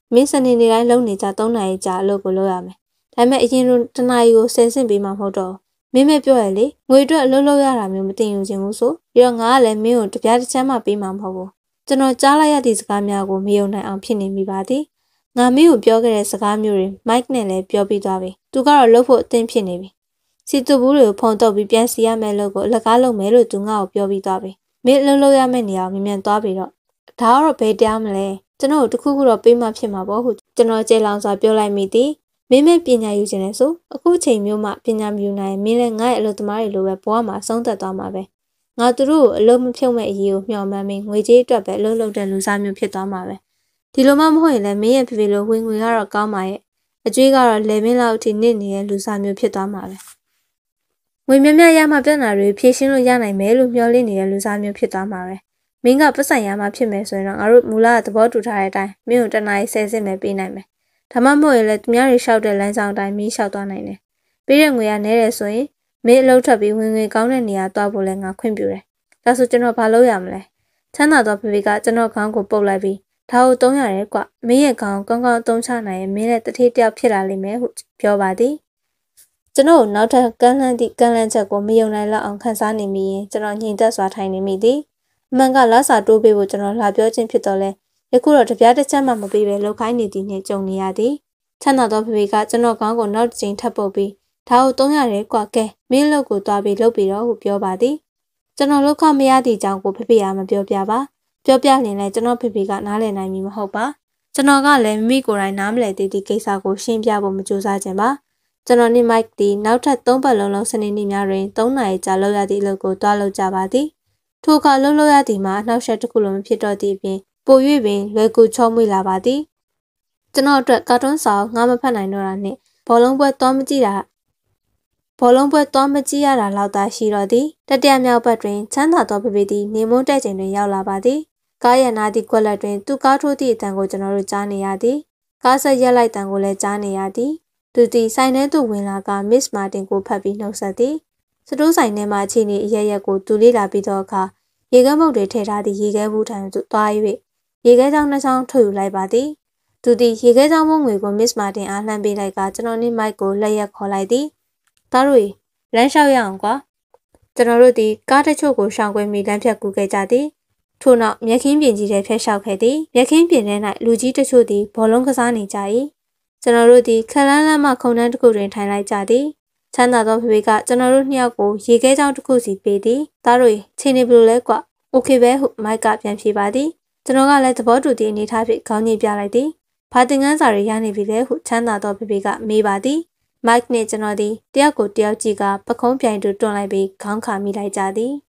မင်းစနေနေ့တိုင်းလုံနေကြ3နာရီကြာအလုပ်ကိုလုပ်ရမယ်။ဒါပေမဲ့အရင်ကတနာရီကို10ဆင့်ပေးမှမဟုတ်တော့မင်းမပြောရလေငွေအတွက်အလုပ်လုပ်ရတာမျိုးမတင်ယူခြင်းဘူးဆိုပြီးတော့ငါကလည်းမင်းကိုတပြားတစ်ချမ်းမှပေးမှာမဟုတ်ဘူး။ကျွန်တော်ကြားလိုက်ရသည့်စကားများကိုမယုံနိုင်အောင်ဖြစ်နေမိပါသည်။ငါမင်းကိုပြောခဲ့တဲ့စကားမျိုးတွေမိုက်နဲ့လည်းပြောပြီးသွားပြီ။သူကတော့လုပ်ဖို့အသင့်ဖြစ်နေပြီ။စီတူဘူးတွေကိုဖုံတော့ပြီးပြန်စီရမယ်လို့ကိုအလကားလုပ်မယ်လို့သူငါ့ကိုပြောပြီးသွားပြီ။မင်းလှုပ်လှုပ်ရမယ့်နေရာကိုမြန်သွားပြီးတော့ဒါကတော့ဘယ်တရားမလဲကျွန်တော်တို့တခုခုတော့ပေးမှဖြစ်မှာပေါ့ဟုကျွန်တော်ကြဲလောင်စွာပြောလိုက်မိသည်မင်းမဲ့ပညာယူခြင်းလဲဆိုအခုချိန်မျိုးမှပညာမယူနိုင်မင်းလည်းငါ့ရဲ့အလုပ်သမားတွေလိုပဲဘဝမှာအဆုံးသတ်သွားမှာပဲငါသူတို့ကိုအလုပ်မဖြုတ်မဲ့အရေးကိုမျှော်မှန်းပြီးငွေကြေးအတွက်ပဲအလုပ်လုပ်တဲ့လူစားမျိုးဖြစ်သွားမှာပဲဒီလိုမှမဟုတ်ရင်လည်းမင်းရဲ့ဖေဖေလိုဝင်ငွေကတော့ကောင်းပါရဲ့အကျွေးကတော့လေမင်းလောက်အထိနစ်နေတဲ့လူစားမျိုးဖြစ်သွားမှာပဲငွေမြမြရမှပြဿနာတွေဖြေရှင်းလို့ရနိုင်မယ်လို့မျှော်လင့်နေတဲ့လူစားမျိုးဖြစ်သွားမှာပဲမင်းကပတ်ဆိုင်ရမှာဖြစ်မယ်ဆိုရင်တော့ငါတို့မူလကသဘောတူထားတဲ့အတိုင်းမင်းကိုတနားရီ10ဆင့်ပဲပေးနိုင်မယ်။ဒါမှမဟုတ်ရင်လည်းသူများတွေလျှောက်တဲ့လမ်းကြောင်းအတိုင်းမင်းလျှောက်သွားနိုင်တယ်။ပေးတဲ့ငွေကနည်းတယ်ဆိုရင်မင်းအလုပ်ထွက်ပြီးဝင်ငွေကောင်းတဲ့နေရာသွားဖို့လည်းငါခွင့်ပြုတယ်။ဒါဆိုကျွန်တော်ဘာလုပ်ရမလဲ။ချမ်းသာသောဖေဖေကကျွန်တော်ခေါင်းကိုပုတ်လိုက်ပြီးဒါကိုသုံးရတယ်ကွ။မင်းရဲ့ခေါင်းကောင်းကောင်းအသုံးချနိုင်ရင်မင်းနဲ့တထေးတယောက်ဖြစ်လာလိမ့်မယ်ဟုပြောပါသည်။ကျွန်တော်နောက်ထပ်ကန့်လန့်သည့်ကန့်လန့်ချက်ကိုမယုံနိုင်လောက်အောင်ခန်းစားနေမိရင်ကျွန်တော်ညှိသက်စွာထိုင်နေမိသည်။အမှန်ကလာစာတိုးပေးဖို့ကျွန်တော်လာပြောခြင်းဖြစ်တော့လဲယခုတော့တပြားတစ်ချက်မှမပေးပဲလောက်ခိုင်းနေသည်နှင့်ကြုံနေရသည်ချမ်းသာသောဖေဖေကကျွန်တော်ခေါင်းကိုနောက်တစ်ချိန်ထပ်ပုတ်ပြီးဒါကိုသုံးရတယ်ကွာကဲမင်းလုပ်ကိုသွားပြီးလုပ်ပြီးတော့ဟုပြောပါသည်ကျွန်တော်လောက်ခမရသည့်အကြောင်းကိုဖေဖေကမပြောပြပါပြောပြရင်လည်းကျွန်တော်ဖေဖေကနားလည်နိုင်မည်မဟုတ်ပါကျွန်တော်ကလည်းမိကိုယ်တိုင်နားမလည်သေးသည့်ကိစ္စကိုရှင်းပြဖို့မကြိုးစားခြင်းပါကျွန်တော်နဲ့မိုက်ဒီနောက်ထပ်3ပတ်လုံးစနေနေ့များတွင်3နာရီကြာလောက်ရသည့်အလုပ်ကိုတွားလုပ်ကြပါသည်ထိုအခါလှုပ်လှုပ်ရသည်မှာနှောက်ယှက်တစ်ခုလုံးမဖြစ်တော့သည့်အပြင်ပို၍ပင်လွယ်ကူချောမွေ့လာပါသည်ကျွန်တော်အတွက်ကာတွန်းစာငါမဖတ်နိုင်တော့တာနှင့်ဘောလုံးပွဲသွားမကြည့်ရတာလောက်သာရှိတော့သည်တတိယမြောက်ပတ်တွင်ချမ်းသာသောဖေဖေသည်နေမွန်းတဲ့ချိန်တွင်ရောက်လာပါသည်ကားရနာသည့်ကွက်လက်တွင်သူကားထိုးသည့်အတန်ကိုကျွန်တော်တို့ကြားနေရသည်ကားဆက်ရက်လိုက်တန်ကိုလည်းကြားနေရသည်သူသည်ဆိုင်ထဲသို့ဝင်လာကမစ္စမာတင်ကိုဖတ်ပြီးနှုတ်ဆက်သည်စတိုးဆိုင်ထဲမှအခြေအနေအရရက်ကိုသူလေ့လာပြီးတော့အခါရေခဲမုတ်တွေထည့်ထားသည့်ရေခဲဘူးထံသို့သွား၍ရေခဲချောင်းနှစ်ချောင်းထုတ်ယူလိုက်ပါသည်သူသည်ရေခဲချောင်းမုံငွေကိုမစ္စမာတင်အားလှမ်းပေးလိုက်ကကျွန်တော်နှင့်မိုက်ကိုလက်ရက်ခေါ်လိုက်သည်သားတို့လမ်းလျှောက်ရအောင်ကွာကျွန်တော်တို့သည်ကားတချို့ကိုရှောင်ကွင်းပြီးလမ်းဖြတ်ကူခဲ့ကြသည်ထို့နောက်မြက်ခင်းပြင်ကြီးထဲဖျက်လျှောက်ခဲ့သည်မြက်ခင်းပြင်ထဲ၌လူကြီးတချို့သည်ဘောလုံးကစားနေကြ၏ကျွန်တော်တို့သည်ခလန်းလန်းမှခုံတန်းတစ်ခုတွင်ထိုင်လိုက်ကြသည်ချမ်းသာသောဖေဖေကကျွန်တော်တို့နှစ်ယောက်ကိုရေခဲချောင်းတစ်ခုစီပေးသည်သားတို့ချိန်နေဘလို့လဲကွာโอเคပဲဟုမိုက်ကပြန်ဖြေပါသည်ကျွန်တော်ကလည်းသဘောတူသည့်အနေထားဖြင့်ခေါင်းညှိပြလိုက်သည်ဘာသင်ခန်းစာတွေရနေပြီလဲဟုချမ်းသာသောဖေဖေကမေးပါသည်မိုက်နှင့်ကျွန်တော်သည်တယောက်ကိုတယောက်ကြည့်ကပခုံးပြိုင်တူတွန်းလိုက်ပြီးခေါင်းခါမိလိုက်ကြသည်